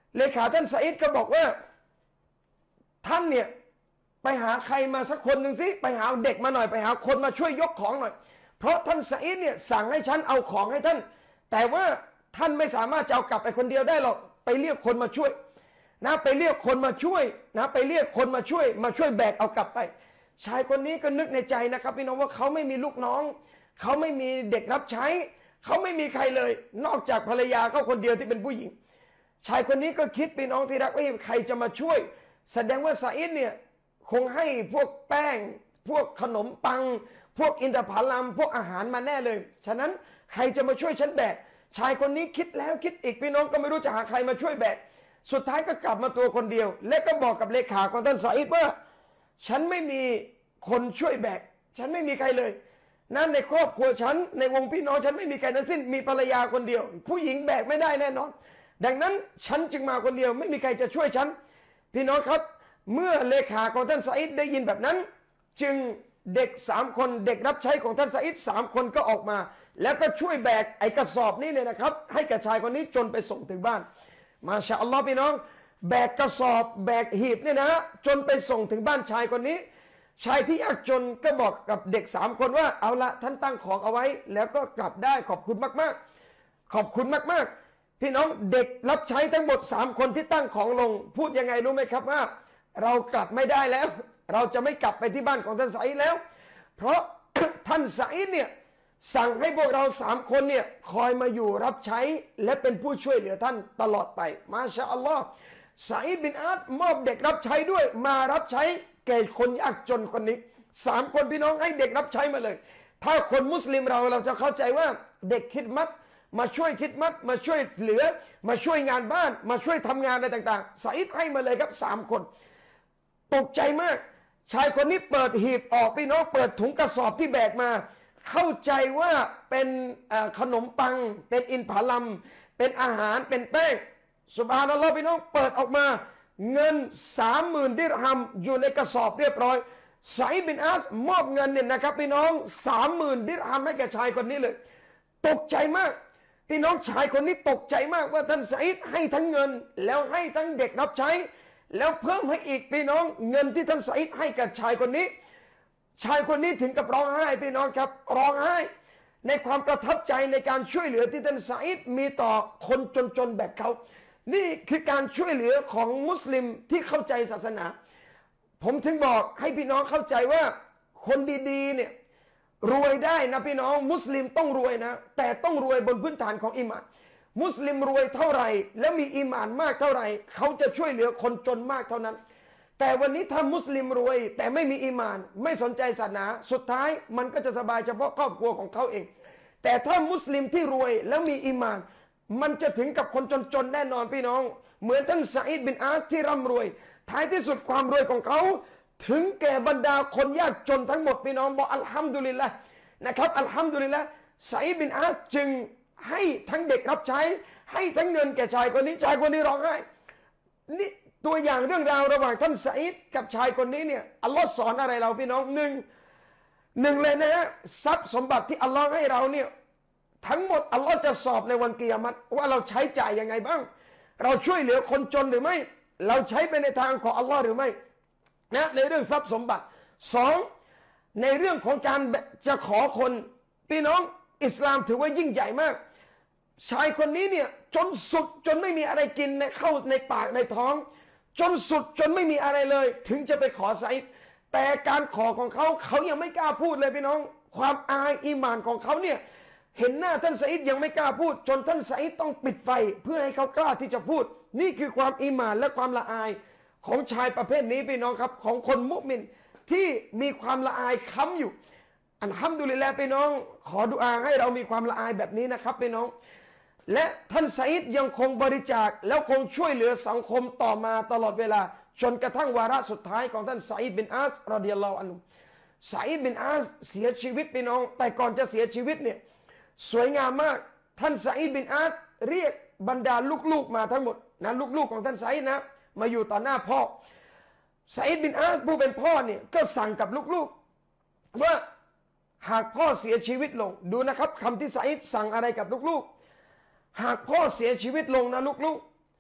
เลขาท่านซาอิดก็บอกว่าท่านเนี่ยไปหาใครมาสักคนหนึ่งสิไปหาเด็กมาหน่อยไปหาคนมาช่วยยกของหน่อยเพราะท่านซาอิดเนี่ยสั่งให้ฉันเอาของให้ท่านแต่ว่าท่านไม่สามารถจะเอากลับไปคนเดียวได้หรอกไปเรียกคนมาช่วยนะไปเรียกคนมาช่วยนะไปเรียกคนมาช่วยแบกเอากลับไปชายคนนี้ก็นึกในใจนะครับพี่น้องว่าเขาไม่มีลูกน้องเขาไม่มีเด็กรับใช้เขาไม่มีใครเลยนอกจากภรรยาเขาคนเดียวที่เป็นผู้หญิงชายคนนี้ก็คิดพี่น้องที่รักว่าใครจะมาช่วยแสดงว่าซาอิดเนี่ยคงให้พวกแป้งพวกขนมปังพวกอินทผลัมพวกอาหารมาแน่เลยฉะนั้นใครจะมาช่วยฉันแบกชายคนนี้คิดแล้วคิดอีกพี่น้องก็ไม่รู้จะหาใครมาช่วยแบกสุดท้ายก็กลับมาตัวคนเดียวและก็บอกกับเลขาของท่านซาอิดว่าฉันไม่มีคนช่วยแบกฉันไม่มีใครเลยนั่นในครอบครัวฉันในวงพี่น้องฉันไม่มีใครทั้งสิ้นมีภรรยาคนเดียวผู้หญิงแบกไม่ได้แน่นอนดังนั้นฉันจึงมาคนเดียวไม่มีใครจะช่วยฉันพี่น้องครับเมื่อเลขาของท่านซาอิดได้ยินแบบนั้นจึงเด็ก3 คนเด็กรับใช้ของท่านซาอิด3 คนก็ออกมาแล้วก็ช่วยแบกไอ้กระสอบนี้เลยนะครับให้กับชายคนนี้จนไปส่งถึงบ้านมาชาอัลลอฮ์พี่น้องแบกกระสอบแบกหีบเนี่ยนะจนไปส่งถึงบ้านชายคนนี้ชายที่ยากจนก็บอกกับเด็ก3 คนว่าเอาละท่านตั้งของเอาไว้แล้วก็กลับได้ขอบคุณมากๆขอบคุณมากๆพี่น้องเด็กรับใช้ทั้งหมด3 คนที่ตั้งของลงพูดยังไงรู้ไหมครับว่าเรากลับไม่ได้แล้วเราจะไม่กลับไปที่บ้านของท่านซาอิดแล้วเพราะ ท่านซาอิดเนี่ยสั่งให้พวกเรา3 คนเนี่ยคอยมาอยู่รับใช้และเป็นผู้ช่วยเหลือท่านตลอดไปมาชาอัลลอฮ์ซาอิดบินอาดมอบเด็กรับใช้ด้วยมารับใช้แก่คนยากจนคนนี้3 คนพี่น้องให้เด็กรับใช้มาเลยถ้าคนมุสลิมเราจะเข้าใจว่าเด็กคิดมัดมาช่วยคิดมัดมาช่วยเหลือมาช่วยงานบ้านมาช่วยทำงานอะไรต่างๆซาอิดให้มาเลยครับ3 คนตกใจมากชายคนนี้เปิดหีบออกพี่น้องเปิดถุงกระสอบที่แบกมาเข้าใจว่าเป็นขนมปังเป็นอินทผลัมเป็นอาหารเป็นแป้งซุบฮานัลลอฮ์พี่น้องเปิดออกมาเงิน30,000 ดิรฮัมอยู่ในกระสอบเรียบร้อยซาอิดบินอาสมอบเงินเนี่ยนะครับพี่น้อง30,000 ดิรฮัมให้แก่ชายคนนี้เลยตกใจมากพี่น้องชายคนนี้ตกใจมากว่าท่านซาอิดให้ทั้งเงินแล้วให้ทั้งเด็กรับใช้แล้วเพิ่มให้อีกพี่น้องเงินที่ท่านซาอิดให้กับชายคนนี้ชายคนนี้ถึงกับร้องไห้พี่น้องครับร้องไห้ในความประทับใจในการช่วยเหลือที่ท่านซาอิดมีต่อคนจนๆแบบเขานี่คือการช่วยเหลือของมุสลิมที่เข้าใจศาสนาผมถึงบอกให้พี่น้องเข้าใจว่าคนดีๆเนี่ยรวยได้นะพี่น้องมุสลิมต้องรวยนะแต่ต้องรวยบนพื้นฐานของอีหม่านมุสลิมรวยเท่าไหร่และมีอีหม่านมากเท่าไหร่เขาจะช่วยเหลือคนจนมากเท่านั้นแต่วันนี้ถ้ามุสลิมรวยแต่ไม่มีอีหม่านไม่สนใจศาสนาสุดท้ายมันก็จะสบายเฉพาะครอบครัวของเขาเองแต่ถ้ามุสลิมที่รวยแล้วมีอีหม่านมันจะถึงกับคนจนๆแน่นอนพี่น้องเหมือนท่านซาอิดบินอาสที่ร่ำรวยท้ายที่สุดความรวยของเขาถึงแก่บรรดาคนยากจนทั้งหมดพี่น้องบอกอัลฮัมดุลิลละนะครับอัลฮัมดุลิลละซาอิดบินอาสจึงให้ทั้งเด็กรับใช้ให้ทั้งเงินแก่ชายคนนี้ร้องไห้นี่ตัวอย่างเรื่องราวระหว่างท่านซาอิดกับชายคนนี้เนี่ยอัลลอฮ์สอนอะไรเราพี่น้องหนึ่งเลยนะฮะทรัพย์สมบัติที่อัลลอฮ์ให้เราเนี่ยทั้งหมดอัลลอฮ์จะสอบในวันกิยามัตว่าเราใช้จ่ายยังไงบ้างเราช่วยเหลือคนจนหรือไม่เราใช้ไปในทางของอัลลอฮ์หรือไม่นะในเรื่องทรัพย์สมบัติ2ในเรื่องของการจะขอคนพี่น้องอิสลามถือว่ายิ่งใหญ่มากชายคนนี้เนี่ยจนสุดจนไม่มีอะไรกินเข้าในปากในท้องจนสุดจนไม่มีอะไรเลยถึงจะไปขอซาอิดแต่การขอของเขายังไม่กล้าพูดเลยพี่น้องความอายอีหม่านของเขาเนี่ยเห็นหน้าท่านซาอิดยังไม่กล้าพูดจนท่านซาอิดต้องปิดไฟเพื่อให้เขากล้าที่จะพูดนี่คือความอีหม่านและความละอายของชายประเภทนี้พี่น้องครับของคนมุมินที่มีความละอายค้ำอยู่อัลฮัมดุลิลลาห์พี่น้องขอดุอาให้เรามีความละอายแบบนี้นะครับพี่น้องและท่านซาอิดยังคงบริจาคแล้วคงช่วยเหลือสังคมต่อมาตลอดเวลาจนกระทั่งวาระสุดท้ายของท่านซาอิดบินอาสรอฎิยัลลอฮุอันฮุซาอิดบินอาสเสียชีวิตพี่น้องแต่ก่อนจะเสียชีวิตเนี่ยสวยงามมากท่านซาอิดบินอาสเรียกบรรดาลูกๆมาทั้งหมดนะลูกๆของท่านซาอิดนะมาอยู่ต่อหน้าพ่อซาอิดบินอาสผู้เป็นพ่อเนี่ยก็สั่งกับลูกๆว่าหากพ่อเสียชีวิตลงดูนะครับคำที่ซาอิดสั่งอะไรกับลูกๆหากพ่อเสียชีวิตลงนะลูก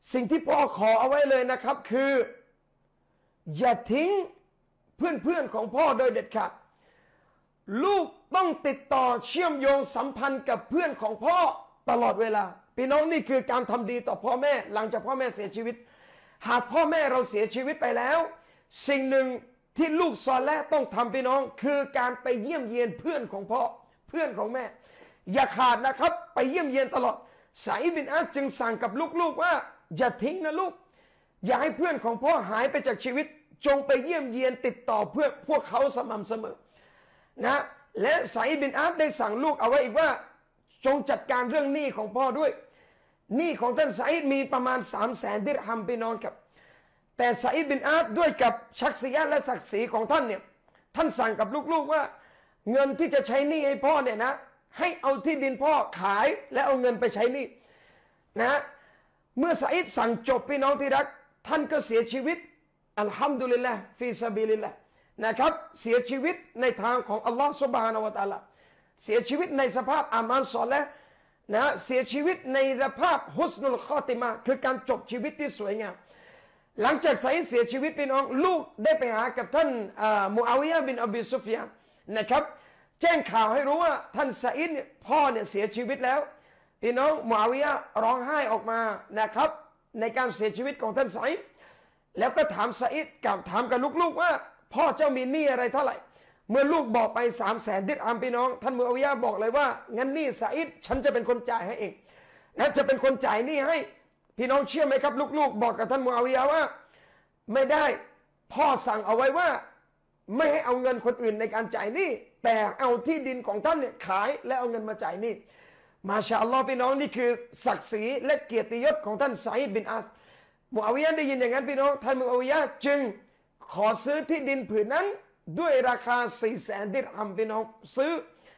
สิ่งที่พ่อขอเอาไว้เลยนะครับคืออย่าทิ้งเพื่อนๆของพ่อโดยเด็ดขาดลูกต้องติดต่อเชื่อมโยงสัมพันธ์กับเพื่อนของพ่อตลอดเวลาพี่น้องนี่คือการทำดีต่อพ่อแม่หลังจากพ่อแม่เสียชีวิตหากพ่อแม่เราเสียชีวิตไปแล้วสิ่งหนึ่งที่ลูกซอเลห์ต้องทำพี่น้องคือการไปเยี่ยมเยียนเพื่อนของพ่อเพื่อนของแม่อย่าขาดนะครับไปเยี่ยมเยียนตลอดซาอิดบินอาสจึงสั่งกับลูกๆว่าอย่าทิ้งนะลูกอย่าให้เพื่อนของพ่อหายไปจากชีวิตจงไปเยี่ยมเยียนติดต่อเพื่อพวกเขาสม่ำเสมอนะและซาอิดบินอาสได้สั่งลูกเอาไว้อีกว่าจงจัดการเรื่องหนี้ของพ่อด้วยหนี้ของท่านซาอิดมีประมาณ300,000 ดิรฮัมพี่น้องครับแต่ซาอิดบินอาสด้วยกับชักซิยะห์และศักดิ์ศรีของท่านเนี่ยท่านสั่งกับลูกๆว่าเงินที่จะใช้หนี้ให้พ่อเนี่ยนะให้เอาที่ดินพ่อขายและเอาเงินไปใช้หนี้นะเมื่อซาอิดสั่งจบพี่น้องที่รักท่านก็เสียชีวิตอัลฮัมดุลิลละห์ฟีซาบิลิลละห์นะครับเสียชีวิตในทางของอัลลอฮฺซุบฮานะฮูวะตะอาลาเสียชีวิตในสภาพอามัลศอลิฮ์นะเสียชีวิตในสภาพฮุสนุลคอติมาคือการจบชีวิตที่สวยงามหลังจากซาอิดเสียชีวิตพี่น้องลูกได้ไปหากับท่านมุอาวิยะห์บินอบีซุฟยานนะครับแจ้งข่าวให้รู้ว่าท่านซาอิดเนี่ยพ่อเนี่ยเสียชีวิตแล้วพี่น้องมุอาวิยะห์ร้องไห้ออกมานะครับในการเสียชีวิตของท่านซาอิดแล้วก็ถามซาอิดกับถามกับลูกๆว่าพ่อเจ้ามีหนี้อะไรเท่าไหร่เมื่อลูกบอกไป300,000 ดิรฮัมพี่น้องท่านมุอาวิยะห์บอกเลยว่างั้นหนี้ซาอิดฉันจะเป็นคนจ่ายให้เองนะจะเป็นคนจ่ายหนี้ให้พี่น้องเชื่อไหมครับลูกๆบอกกับท่านมุอาวิยะห์ว่าไม่ได้พ่อสั่งเอาไว้ว่าไม่ให้เอาเงินคนอื่นในการจ่ายหนี้แต่เอาที่ดินของท่านเนี่ยขายและเอาเงินมาจ่ายหนี้มาชาอัลลอฮ์พี่น้องนี่คือศักดิ์ศรีและเกียรติยศของท่านซาอิดบินอาสมุอาวิยะห์ได้ยินอย่างนั้นพี่น้องท่านมุอาวิยะห์จึงขอซื้อที่ดินผืนนั้นด้วยราคา400,000 ดิรฮัมพี่น้องซื้อ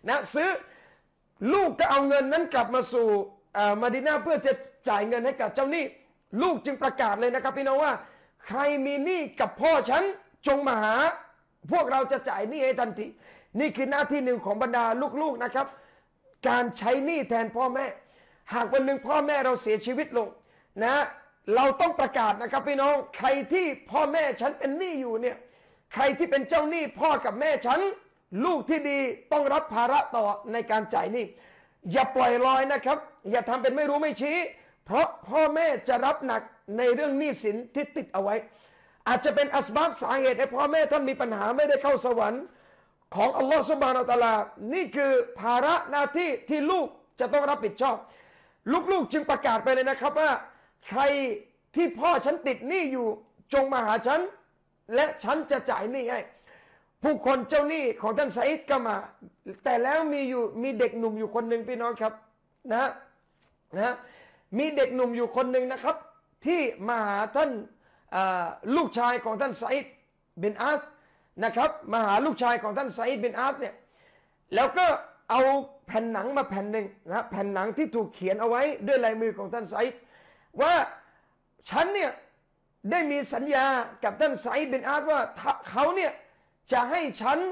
ลูกก็เอาเงินนั้นกลับมาสู่มะดีนะห์เพื่อจะจ่ายเงินให้กับเจ้าหนี้ลูกจึงประกาศเลยนะครับพี่น้องว่าใครมีหนี้กับพ่อฉันจงมาหาพวกเราจะจ่ายหนี้ให้ทันทีนี่คือหน้าที่หนึ่งของบรรดาลูกๆนะครับการใช้หนี้แทนพ่อแม่หากวันหนึ่งพ่อแม่เราเสียชีวิตลงนะเราต้องประกาศนะครับพี่น้องใครที่พ่อแม่ฉันเป็นหนี้อยู่เนี่ยใครที่เป็นเจ้าหนี้พ่อกับแม่ฉันลูกที่ดีต้องรับภาระต่อในการจ่ายหนี้อย่าปล่อยลอยนะครับอย่าทำเป็นไม่รู้ไม่ชี้เพราะพ่อแม่จะรับหนักในเรื่องหนี้สินที่ติดเอาไว้อาจจะเป็นอัสบับสาเหตุให้พ่อแม่ท่านมีปัญหาไม่ได้เข้าสวรรค์ของอัลลอฮฺซุบฮานะฮูวะตะอาลานี่คือภาระหน้าที่ที่ลูกจะต้องรับผิดชอบลูกๆจึงประกาศไปเลยนะครับว่าใครที่พ่อฉันติดหนี้อยู่จงมาหาฉันและฉันจะจ่ายหนี้ให้ผู้คนเจ้าหนี้ของท่านซาอิดก็มาแต่แล้วมีเด็กหนุ่มอยู่คนหนึ่งพี่น้องครับนะมีเด็กหนุ่มอยู่คนหนึ่งนะครับที่มาหาท่านลูกชายของท่านซาอิดบินอาสนะครับมาหาลูกชายของท่านซาอิดบินอาสเนี่ยแล้วก็เอาแผ่นหนังมาแผ่นหนึ่งนะแผ่นหนังที่ถูกเขียนเอาไว้ด้วยลายมือของท่านซาอิดว่าฉันเนี่ยได้มีสัญญากับท่านซาอิดบินอาสว่าเขาเนี่ยจะให้ฉัน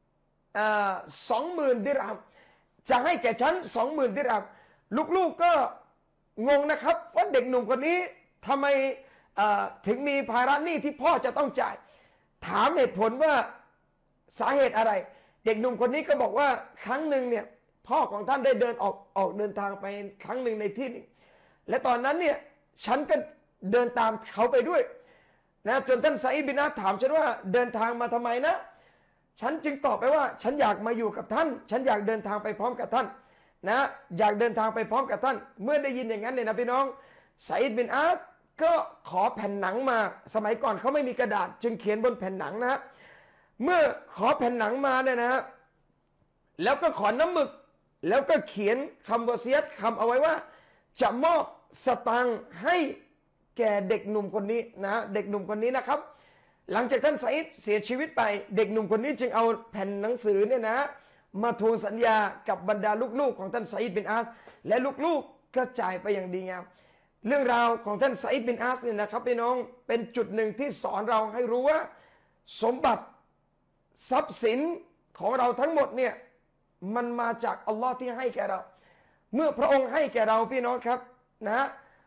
20,000 ดิรฮัมจะให้แก่ฉัน20,000 ดิรฮัมลูกๆก็งงนะครับว่าเด็กหนุ่มคนนี้ทำไมถึงมีภาระหนี้ที่พ่อจะต้องจ่ายถามเหตุผลว่าสาเหตุอะไรเด็กหนุ่มคนนี้ก็บอกว่าครั้งหนึ่งเนี่ยพ่อของท่านได้เดินออกเดินทางไปครั้งหนึ่งในที่หนึ่งและตอนนั้นเนี่ยฉันก็เดินตามเขาไปด้วยนะจนท่านซาอิดบินอาสถามฉันว่าเดินทางมาทำไมนะฉันจึงตอบไปว่าฉันอยากมาอยู่กับท่านฉันอยากเดินทางไปพร้อมกับท่านนะอยากเดินทางไปพร้อมกับท่านเมื่อได้ยินอย่างนั้นเนี่ยนะพี่น้องซาอิดบินอาสก็ขอแผ่นหนังมาสมัยก่อนเขาไม่มีกระดาษจึงเขียนบนแผ่นหนังนะเมื่อขอแผ่นหนังมาเนี่ยนะแล้วก็ขอน้ำหมึกแล้วก็เขียนคำวะซียะห์คำเอาไว้ว่าจะมอบสตางค์ให้แก่เด็กหนุ่มคนนี้นะเด็กหนุ่มคนนี้นะครับหลังจากท่านซาอิดเสียชีวิตไปเด็กหนุ่มคนนี้จึงเอาแผ่นหนังสือเนี่ยนะมาทวงสัญญากับบรรดาลูกๆของท่านซาอิดบินอาสและลูกๆก็จ่ายไปอย่างดีงามเรื่องราวของท่านซาอิดบินอาสเนี่ยนะครับพี่น้องเป็นจุดหนึ่งที่สอนเราให้รู้ว่าสมบัติทรัพย์สินของเราทั้งหมดเนี่ยมันมาจากอัลลอฮ์ที่ให้แก่เราเมื่อพระองค์ให้แก่เราพี่น้องครับนะ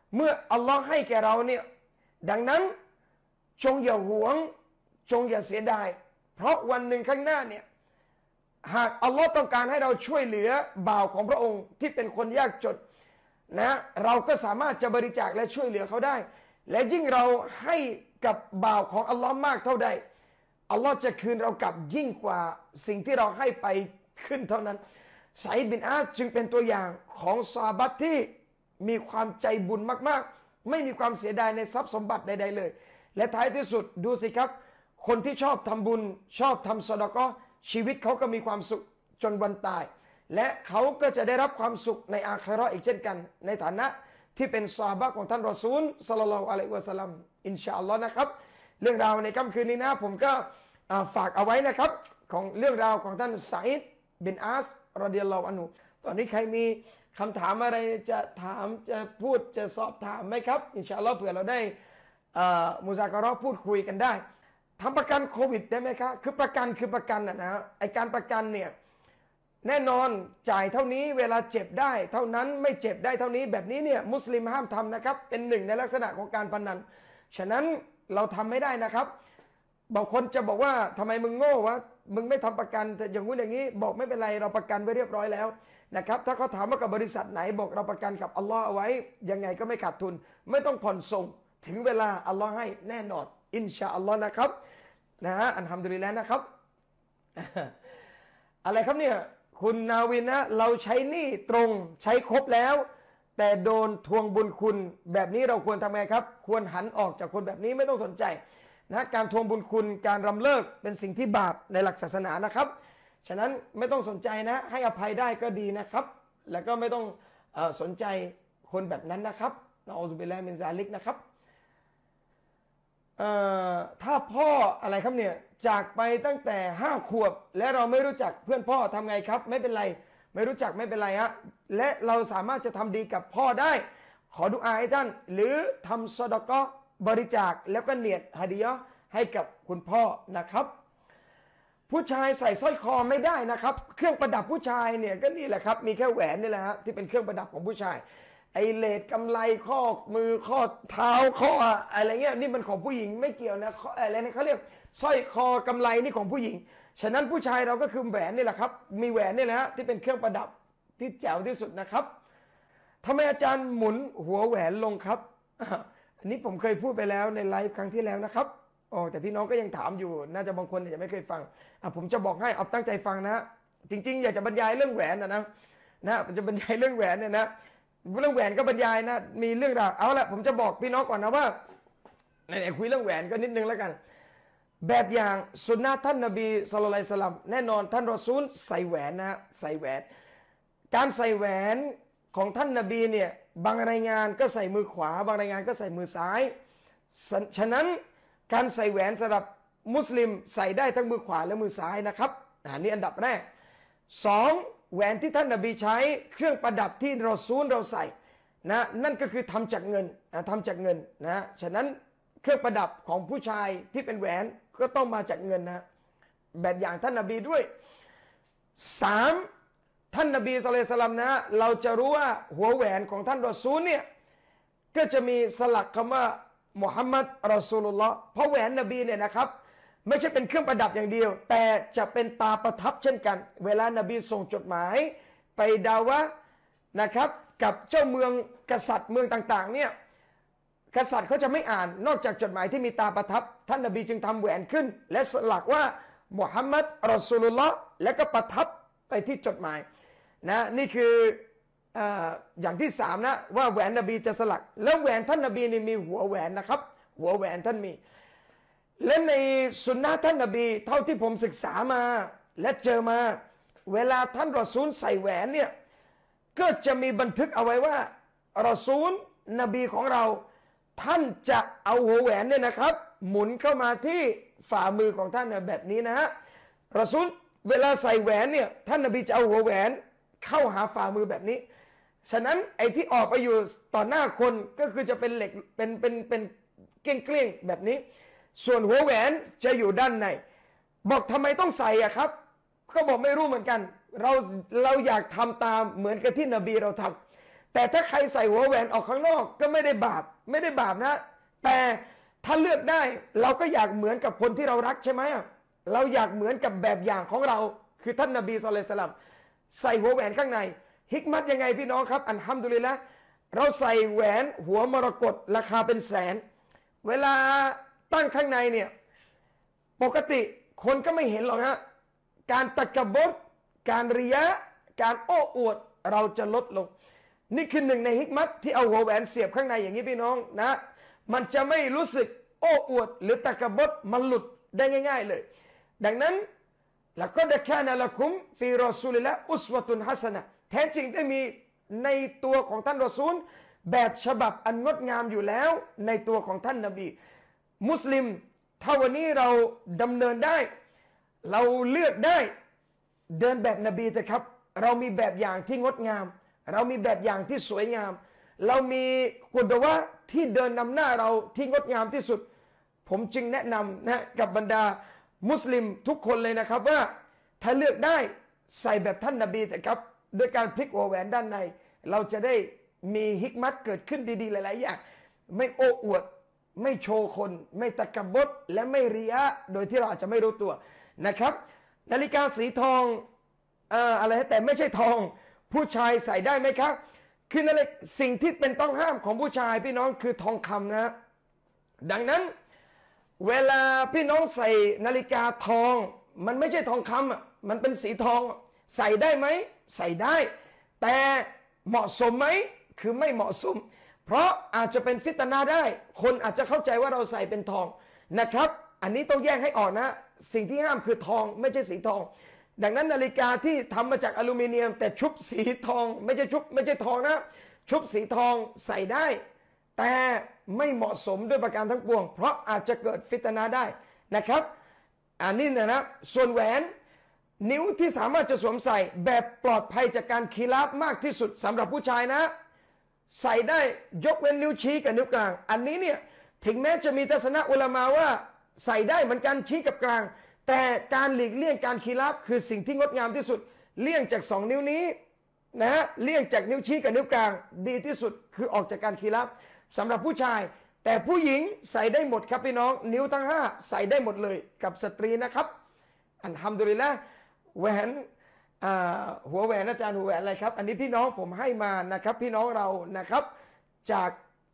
เมื่ออัลลอฮ์ให้แก่เราเนี่ยดังนั้นจงอย่าหวงจงอย่าเสียดายเพราะวันหนึ่งข้างหน้าเนี่ยหากอัลลอฮ์ต้องการให้เราช่วยเหลือบ่าวของพระองค์ที่เป็นคนยากจนนะเราก็สามารถจะบริจาคและช่วยเหลือเขาได้และยิ่งเราให้กับบ่าวของอัลลอฮ์มากเท่าใดอัลลอฮ์จะคืนเรากลับยิ่งกว่าสิ่งที่เราให้ไปขึ้นเท่านั้นไซด์บินอาสจึงเป็นตัวอย่างของซอฮาบะห์ที่มีความใจบุญมากๆไม่มีความเสียดายในทรัพย์สมบัติใดๆเลยและท้ายที่สุดดูสิครับคนที่ชอบทำบุญชอบทำซอดาเกาะห์ชีวิตเขาก็มีความสุขจนวันตายและเขาก็จะได้รับความสุขในอาคิเราะห์อีกเช่นกันในฐานะที่เป็นซอฮาบะห์ของท่านรอซูลศ็อลลัลลอฮุอะลัยฮิวะซัลลัมอินชาอัลลอฮ์นะครับเรื่องราวในค่ำคืนนี้นะผมก็ฝากเอาไว้นะครับของเรื่องราวของท่านซะอีดบินอาสรอฎิยัลลอฮุอันฮุตอนนี้ใครมีคำถามอะไรจะถามจะพูดจะสอบถามไหมครับอินชาอัลลอฮ์เผื่อเราได้มุซาการะห์พูดคุยกันได้ทำประกันโควิดได้ไหมครับคือประกันนะไอการประกันเนี่ยแน่นอนจ่ายเท่านี้เวลาเจ็บได้เท่านั้นไม่เจ็บได้เท่านี้แบบนี้เนี่ยมุสลิมห้ามทำนะครับเป็นหนึ่งในลักษณะของการพนันฉะนั้นเราทำไม่ได้นะครับบางคนจะบอกว่าทำไมมึงโง่วะมึงไม่ทำประกันแต่อย่างงู้นอย่างนี้บอกไม่เป็นไรเราประกันไว้เรียบร้อยแล้วนะครับถ้าเขาถามว่ากับบริษัทไหนบอกเราประกันกับอัลลอฮ์เอาไว้ยังไงก็ไม่ขาดทุนไม่ต้องผ่อนส่งถึงเวลาอัลลอฮ์ให้แน่นอนอินชาอัลลอฮ์นะครับนะฮะอัลฮัมดุลิลละห์นะครับอะไรครับเนี่ยคุณนาวินนะเราใช้หนี้ตรงใช้ครบแล้วแต่โดนทวงบุญคุณแบบนี้เราควรทำไงครับควรหันออกจากคนแบบนี้ไม่ต้องสนใจนะการทวงบุญคุณการรำเลิกเป็นสิ่งที่บาปในหลักศาสนานะครับฉะนั้นไม่ต้องสนใจนะให้อภัยได้ก็ดีนะครับแล้วก็ไม่ต้องสนใจคนแบบนั้นนะครับนะอูซุบิลลาฮิมินซาลิกนะครับถ้าพ่ออะไรครับเนี่ยจากไปตั้งแต่5 ขวบและเราไม่รู้จักเพื่อนพ่อทำไงครับไม่เป็นไรไม่รู้จักไม่เป็นไรฮะและเราสามารถจะทำดีกับพ่อได้ขอดุอาให้ท่านหรือทำซอดาเกาะห์บริจาคแล้วก็เนียดฮะดียะห์ให้กับคุณพ่อนะครับผู้ชายใส่สร้อยคอไม่ได้นะครับเครื่องประดับผู้ชายเนี่ยก็นี่แหละครับมีแค่แหวนนี่แหละฮะที่เป็นเครื่องประดับของผู้ชายไอเลดกำไลข้อมือข้อเท้าข้ออะไรเงี้ยนี่มันของผู้หญิงไม่เกี่ยวนะอะไรนะเขาเรียกสร้อยคอกำไลนี่ของผู้หญิงฉะนั้นผู้ชายเราก็คือแหวนนี่แหละครับมีแหวนนี่แหละฮะที่เป็นเครื่องประดับที่แจ๋วที่สุดนะครับทำไมอาจารย์หมุนหัวแหวนลงครับอันนี้ผมเคยพูดไปแล้วในไลฟ์ครั้งที่แล้วนะครับแต่พี่น้องก็ยังถามอยู่น่าจะบางคนยังไม่เคยฟังผมจะบอกให้เอาตั้งใจฟังนะจริงๆอยากจะบรรยายเรื่องแหวนนะผมจะบรรยายเรื่องแหวนเนี่ยนะเรื่องแหวนก็บรรยายนะมีเรื่องราวเอาละผมจะบอกพี่น้องก่อนนะว่าไหนๆคุยเรื่องแหวนก็นิดนึงแล้วกันแบบอย่างสุนนะท่านนบีศ็อลลัลลอฮุอะลัยฮิวะซัลลัมแน่นอนท่านรอซูลใส่แหวนนะใส่แหวนการใส่แหวนของท่านนบีเนี่ยบางรายงานก็ใส่มือขวาบางรายงานก็ใส่มือซ้ายฉะนั้นการใส่แหวนสำหรับมุสลิมใส่ได้ทั้งมือขวาและมือซ้ายนะครับนี่อันดับแรก2แหวนที่ท่านนบีใช้เครื่องประดับที่รอซูลเราใส่นะนั่นก็คือทำจากเงินนะฉะนั้นเครื่องประดับของผู้ชายที่เป็นแหวนก็ต้องมาจากเงินนะแบบอย่างท่านนบีด้วย3ท่านนบีศ็อลลัลลอฮุอะลัยฮิวะซัลลัมนะเราจะรู้ว่าหัวแหวนของท่านรอซูลเนี่ยก็จะมีสลักคำว่ามุฮัมมัดรอซูลุลลอฮ์เพราะแหวนนบีเนี่ยนะครับไม่ใช่เป็นเครื่องประดับอย่างเดียวแต่จะเป็นตาประทับเช่นกันเวลานบีส่งจดหมายไปดาวะนะครับกับเจ้าเมืองกษัตริย์เมืองต่างๆเนี่ยกษัตริย์เขาจะไม่อ่านนอกจากจดหมายที่มีตาประทับท่านนบีจึงทำแหวนขึ้นและสลักว่ามุฮัมมัดรอซูลุลลอฮ์และก็ประทับไปที่จดหมายนะนี่คืออย่างที่3นะว่าแหวนนบีจะสลักแล้วแหวนท่านนบีนี่มีหัวแหวนนะครับหัวแหวนท่านมีและในสุนนะท่านนบีเท่าที่ผมศึกษามาและเจอมาเวลาท่านรอซูลใส่แหวนเนี่ยก็จะมีบันทึกเอาไว้ว่ารอซูลนบีของเราท่านจะเอาหัวแหวนเนี่ยนะครับหมุนเข้ามาที่ฝ่ามือของท่านแบบนี้นะฮะรอซูลเวลาใส่แหวนเนี่ยท่านนบีจะเอาหัวแหวนเข้าหาฝ่ามือแบบนี้ฉะนั้นไอ้ที่ออกไปอยู่ต่อหน้าคนก็คือจะเป็นเหล็กเป็นเกลี้ยงแบบนี้ส่วนหัวแหวนจะอยู่ด้านในบอกทำไมต้องใส่อะครับเขาบอกไม่รู้เหมือนกันเราอยากทำตามเหมือนกับที่นบีเราทำแต่ถ้าใครใส่หัวแหวนออกข้างนอกก็ไม่ได้บาปนะแต่ถ้าเลือกได้เราก็อยากเหมือนกับคนที่เรารักใช่ไหมเราอยากเหมือนกับแบบอย่างของเราคือท่านนบีศ็อลลัลลอฮุอะลัยฮิวะซัลลัมใส่หัวแหวนข้างในฮิกมัตยังไงพี่น้องครับอัลฮัมดุลิลละห์เราใส่แหวนหัวมรกตราคาเป็นแสนเวลาตั้งข้างในเนี่ยปกติคนก็ไม่เห็นหรอกฮะการตะกบดการริยะการโอ้อวดเราจะลดลงนี่คือหนึ่งในฮิกมัตที่เอาหัวแหวนเสียบข้างในอย่างนี้พี่น้องนะมันจะไม่รู้สึกโอ้อวดหรือตะกบดมันหลุดได้ง่ายๆเลยดังนั้นแล้วก็ได้แค่นั้นละคุมฟีรอซูลิละอุสวะตุนฮัสนะแท้จริงได้มีในตัวของท่านรอซูลแบบฉบับอันงดงามอยู่แล้วในตัวของท่านนบีมุสลิมถ้าวันนี้เราดำเนินได้เราเลือกได้เดินแบบนบีเถอะครับเรามีแบบอย่างที่งดงามเรามีแบบอย่างที่สวยงามเรามีกุดวะที่เดินนำหน้าเราที่งดงามที่สุดผมจึงแนะนำนะกับบรรดามุสลิมทุกคนเลยนะครับว่าถ้าเลือกได้ใส่แบบท่านนบีเถอะครับโดยการพลิกหัวแหวนด้านในเราจะได้มีฮิกมัตเกิดขึ้นดีๆหลายๆอย่างไม่โอ้อวดไม่โชว์คนไม่ตะกบดและไม่ริยะโดยที่เราอาจจะไม่รู้ตัวนะครับนาฬิกาสีทองอะไรแต่ไม่ใช่ทองผู้ชายใส่ได้ไหมครับคือนั่นแหละสิ่งที่เป็นต้องห้ามของผู้ชายพี่น้องคือทองคำนะดังนั้นเวลาพี่น้องใส่นาฬิกาทองมันไม่ใช่ทองคำมันเป็นสีทองใส่ได้ไหมใส่ได้แต่เหมาะสมไหมคือไม่เหมาะสมเพราะอาจจะเป็นฟิตนาได้คนอาจจะเข้าใจว่าเราใส่เป็นทองนะครับอันนี้ต้องแยกให้ออกนะสิ่งที่ห้ามคือทองไม่ใช่สีทองดังนั้นนาฬิกาที่ทำมาจากอลูมิเนียมแต่ชุบสีทองไม่ใช่ทองนะชุบสีทองใส่ได้แต่ไม่เหมาะสมด้วยประการทั้งปวงเพราะอาจจะเกิดฟิตนาได้นะครับอันนี้นะส่วนแหวนนิ้วที่สามารถจะสวมใส่แบบปลอดภัยจากการคีราฟมากที่สุดสำหรับผู้ชายนะใส่ได้ยกเว้นนิ้วชี้กับนิ้วกลางอันนี้เนี่ยถึงแม้จะมีทัศนะอุลามะว่าใส่ได้เหมือนกันชี้กับกลางแต่การหลีกเลี่ยงการคีราฟคือสิ่งที่งดงามที่สุดเลี่ยงจาก2นิ้วนี้นะฮะเลี่ยงจากนิ้วชี้กับนิ้วกลางดีที่สุดคือออกจากการคีราฟสำหรับผู้ชายแต่ผู้หญิงใส่ได้หมดครับพี่น้องนิ้วทั้ง5ใส่ได้หมดเลยกับสตรีนะครับอัลฮัมดุลิลละห์แหวนหัวแหวนอาจารย์หัวแหวนอะไรครับอันนี้พี่น้องผมให้มานะครับพี่น้องเรานะครับจาก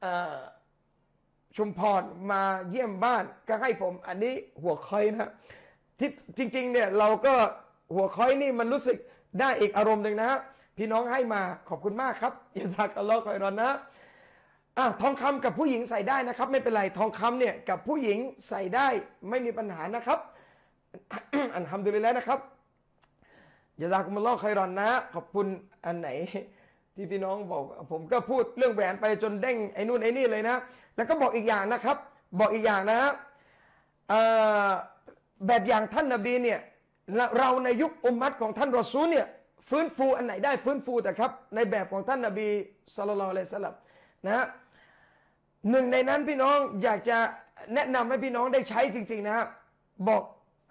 ชุมพรมาเยี่ยมบ้านก็ให้ผมอันนี้หัวค้อยนะที่จริงๆเนี่ยเราก็หัวค้อยนี่มันรู้สึกได้อีกอารมณ์หนึ่งนะฮะพี่น้องให้มาขอบคุณมากครับยะซากัลลอฮุค็อยรอนนะทองคำกับผู้หญิงใส่ได้นะครับไม่เป็นไรทองคำเนี่ยกับผู้หญิงใส่ได้ไม่มีปัญหานะครับ อัลฮัมดุลิลละห์นะครับยะซากุมุลลอฮุค็อยรอนนะขอบคุณอันไหนที่พี่น้องบอกผมก็พูดเรื่องแหวนไปจนเด้งไอ้นู่นไอ้นี่เลยนะแล้วก็บอกอีกอย่างนะครับบอกอีกอย่างนะแบบอย่างท่านนบีเนี่ยเราในยุคอุมมัตของท่านรอซูลเนี่ยฟื้นฟูอันไหนได้ฟื้นฟูแต่ครับในแบบของท่านนบีศ็อลลัลลอฮุอะลัยฮิวะซัลลัมนะหนึ่งในนั้นพี่น้องอยากจะแนะนำให้พี่น้องได้ใช้จริงๆนะบอก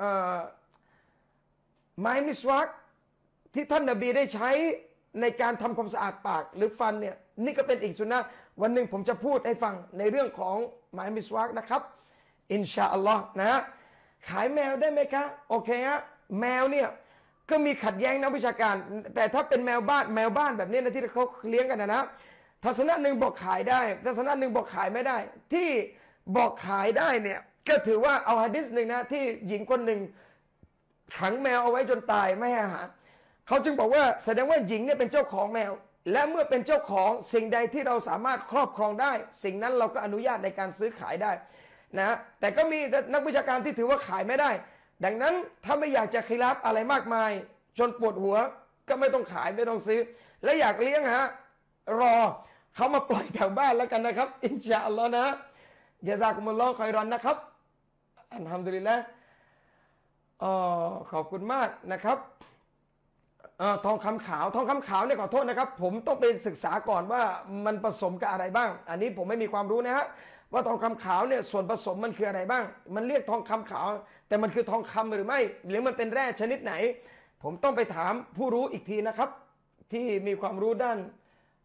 ไม้มิสวากที่ท่านนบีได้ใช้ในการทำความสะอาดปากหรือฟันเนี่ยนี่ก็เป็นอีกสุนนะวันหนึ่งผมจะพูดให้ฟังในเรื่องของไม้มิสวากนะครับอินชาอัลลอฮ์นะขายแมวได้ไหมคะโอเคฮะแมวเนี่ยก็มีขัดแย้งนักวิชาการแต่ถ้าเป็นแมวบ้านแบบนี้นะที่เขาเลี้ยงกันนะทัศนะหนึ่งบอกขายได้ทัศนะหนึ่งบอกขายไม่ได้ที่บอกขายได้เนี่ยก็ถือว่าเอาหะดีษหนึ่งนะที่หญิงคนหนึ่งขังแมวเอาไว้จนตายไม่ให้อาหารเขาจึงบอกว่าแสดงว่าหญิงเนี่ยเป็นเจ้าของแมวและเมื่อเป็นเจ้าของสิ่งใดที่เราสามารถครอบครองได้สิ่งนั้นเราก็อนุญาตในการซื้อขายได้นะแต่ก็มีนักวิชาการที่ถือว่าขายไม่ได้ดังนั้นถ้าไม่อยากจะคิราฟอะไรมากมายจนปวดหัวก็ไม่ต้องขายไม่ต้องซื้อและอยากเลี้ยงรอเขามาปล่อยแถวบ้านแล้วกันนะครับอินชาอัลลอฮ์นะยะซากุมุลลอฮุค็อยรอนนะครับอัลฮัมดุลิลละห์ขอบคุณมากนะครับทองคำขาวเนี่ยขอโทษนะครับผมต้องไปศึกษาก่อนว่ามันผสมกับอะไรบ้างอันนี้ผมไม่มีความรู้นะฮะว่าทองคำขาวเนี่ยส่วนผสมมันคืออะไรบ้างมันเรียกทองคำขาวแต่มันคือทองคำหรือไม่หรือมันเป็นแร่ชนิดไหนผมต้องไปถามผู้รู้อีกทีนะครับที่มีความรู้ด้าน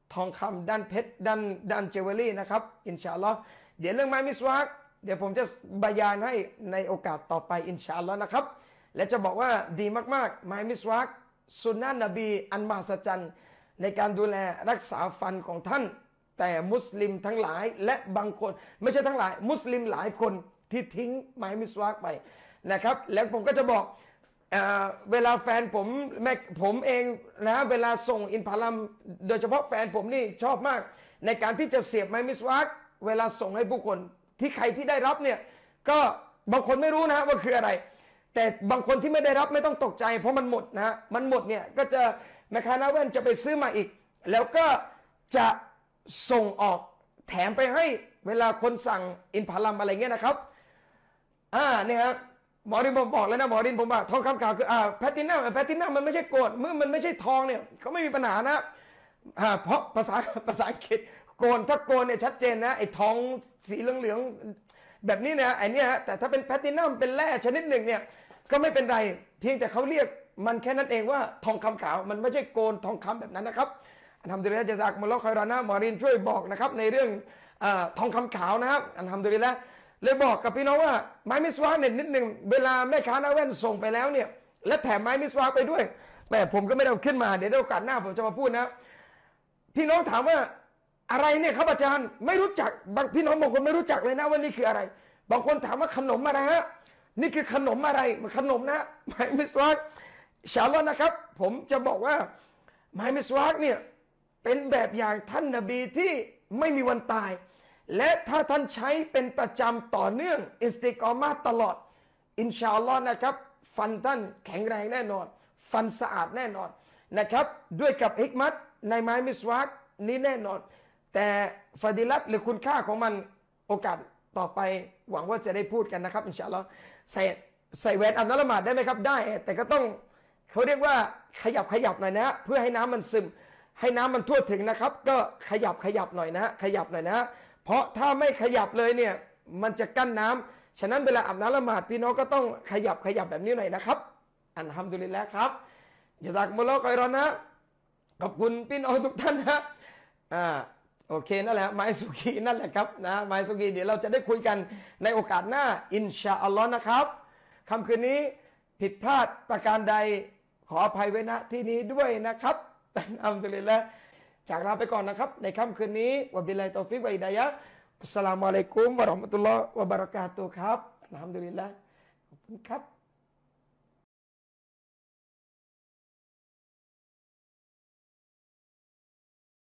ทองคำด้านเพชรด้านเจวเวลรี่นะครับอินชาอัลลอฮ์เดี๋ยวเรื่องไม้มิสวากเดี๋ยวผมจะบรรยายให้ในโอกาสต่อไปอินชาอัลลอฮ์นะครับและจะบอกว่าดีมากๆไม้มิสวากสุนนะนบีอันมหัศจรรย์ในการดูแลรักษาฟันของท่านแต่มุสลิมทั้งหลายและบางคนไม่ใช่ทั้งหลายมุสลิมหลายคนที่ทิ้งไม้มิสวากไปนะครับแล้วผมก็จะบอกเวลาแฟนผมเองนะเวลาส่งอินพารัมโดยเฉพาะแฟนผมนี่ชอบมากในการที่จะเสียบไม้มิสวากเวลาส่งให้ผู้คนที่ใครที่ได้รับเนี่ยก็บางคนไม่รู้นะว่าคืออะไรแต่บางคนที่ไม่ได้รับไม่ต้องตกใจเพราะมันหมดนะมันหมดเนี่ยก็จะแม่ค้าหน้าแว่นจะไปซื้อมาอีกแล้วก็จะส่งออกแถมไปให้เวลาคนสั่งอินพารัมอะไรเงี้ยนะครับเนี่ยครับหมอรินผมบอกแล้วนะหมอรินผมว่าทองคำขาวคือแพลตินัมมันไม่ใช่โกลด์เมื่อมันไม่ใช่ทองเนี่ยเขาไม่มีปัญหานะเพราะภาษาอังกฤษโกลด์ถ้าโกลด์เนี่ยชัดเจนนะไอ้ทองสีเหลืองๆแบบนี้นะไอ้นี่ฮะแต่ถ้าเป็นแพลตินัมเป็นแร่ชนิดหนึ่งเนี่ยก็ไม่เป็นไรเพียงแต่เขาเรียกมันแค่นั้นเองว่าทองคำขาวมันไม่ใช่โกลด์ทองคำแบบนั้นนะครับอัลฮัมดุลิลละห์จะซากุมุลลอฮ์ค็อยรอนะหมอรินช่วยบอกนะครับในเรื่องทองคำขาวนะครับอัลฮัมดุลิลละห์เลยบอกกับพี่น้องว่าไม้มิสวากเนี่ยนิดหนึ่งเวลาแม่ค้าหน้าแว่นส่งไปแล้วเนี่ยและแถมไม้มิสวากไปด้วยแต่ผมก็ไม่ได้เอาขึ้นมาเดี๋ยวในโอกาสหน้าผมจะมาพูดนะพี่น้องถามว่าอะไรเนี่ยครับอาจารย์ไม่รู้จักบางพี่น้องบางคนไม่รู้จักเลยนะว่านี่คืออะไรบางคนถามว่าขนมอะไรฮะนี่คือขนมอะไรขนมนะไม้มิสวากอินชาอัลลอฮ์นะครับผมจะบอกว่าไม้มิสวากเนี่ยเป็นแบบอย่างท่านนบีที่ไม่มีวันตายและถ้าท่านใช้เป็นประจำต่อเนื่องอิสติกอมาตลอดอินชาอัลลอฮ์นะครับฟันท่านแข็งแรงแน่นอนฟันสะอาดแน่นอนนะครับด้วยกับฮิกมัตในไม้มิสวากนี้แน่นอนแต่ฟาดิลัตหรือคุณค่าของมันโอกาสต่อไปหวังว่าจะได้พูดกันนะครับอินชาอัลลอฮ์ใส่แหวนอาบน้ำละหมาดได้ไหมครับได้แต่ก็ต้องเขาเรียกว่าขยับหน่อยนะเพื่อให้น้ำมันซึมให้น้ำมันทั่วถึงนะครับก็ขยับหน่อยนะขยับหน่อยนะเพราะถ้าไม่ขยับเลยเนี่ยมันจะกั้นน้ำฉะนั้นเวลาอาบน้ำละหมาดพี่น้องก็ต้องขยับแบบนี้หน่อยนะครับอัลฮัมดุลิลละห์ครับญะซากุมุลลอฮ์ค็อยรอนนะขอบคุณพี่น้องทุกท่านนะโอเคนั่นแหละไม้สุกีนั่นแหละครับนะไม้สุกีเดี๋ยวเราจะได้คุยกันในโอกาสหน้าอินชาอัลลอฮ์นะครับค่ำคืนนี้ผิดพลาดประการใดขออภัยไว้ณที่นี้ด้วยนะครับอัลฮัมดุลิลละห์จากลาไปก่อนนะครับในค่ำคืนนี้วะบิลลาฮิตตอฟิกวะฮิดายะฮ์อัสสลามุอะลัยกุมวะเราะห์มะตุลลอฮ์วะบะเราะกาตุฮ์ครับอัลฮัมดุลิลละห์ขอบคุณครับ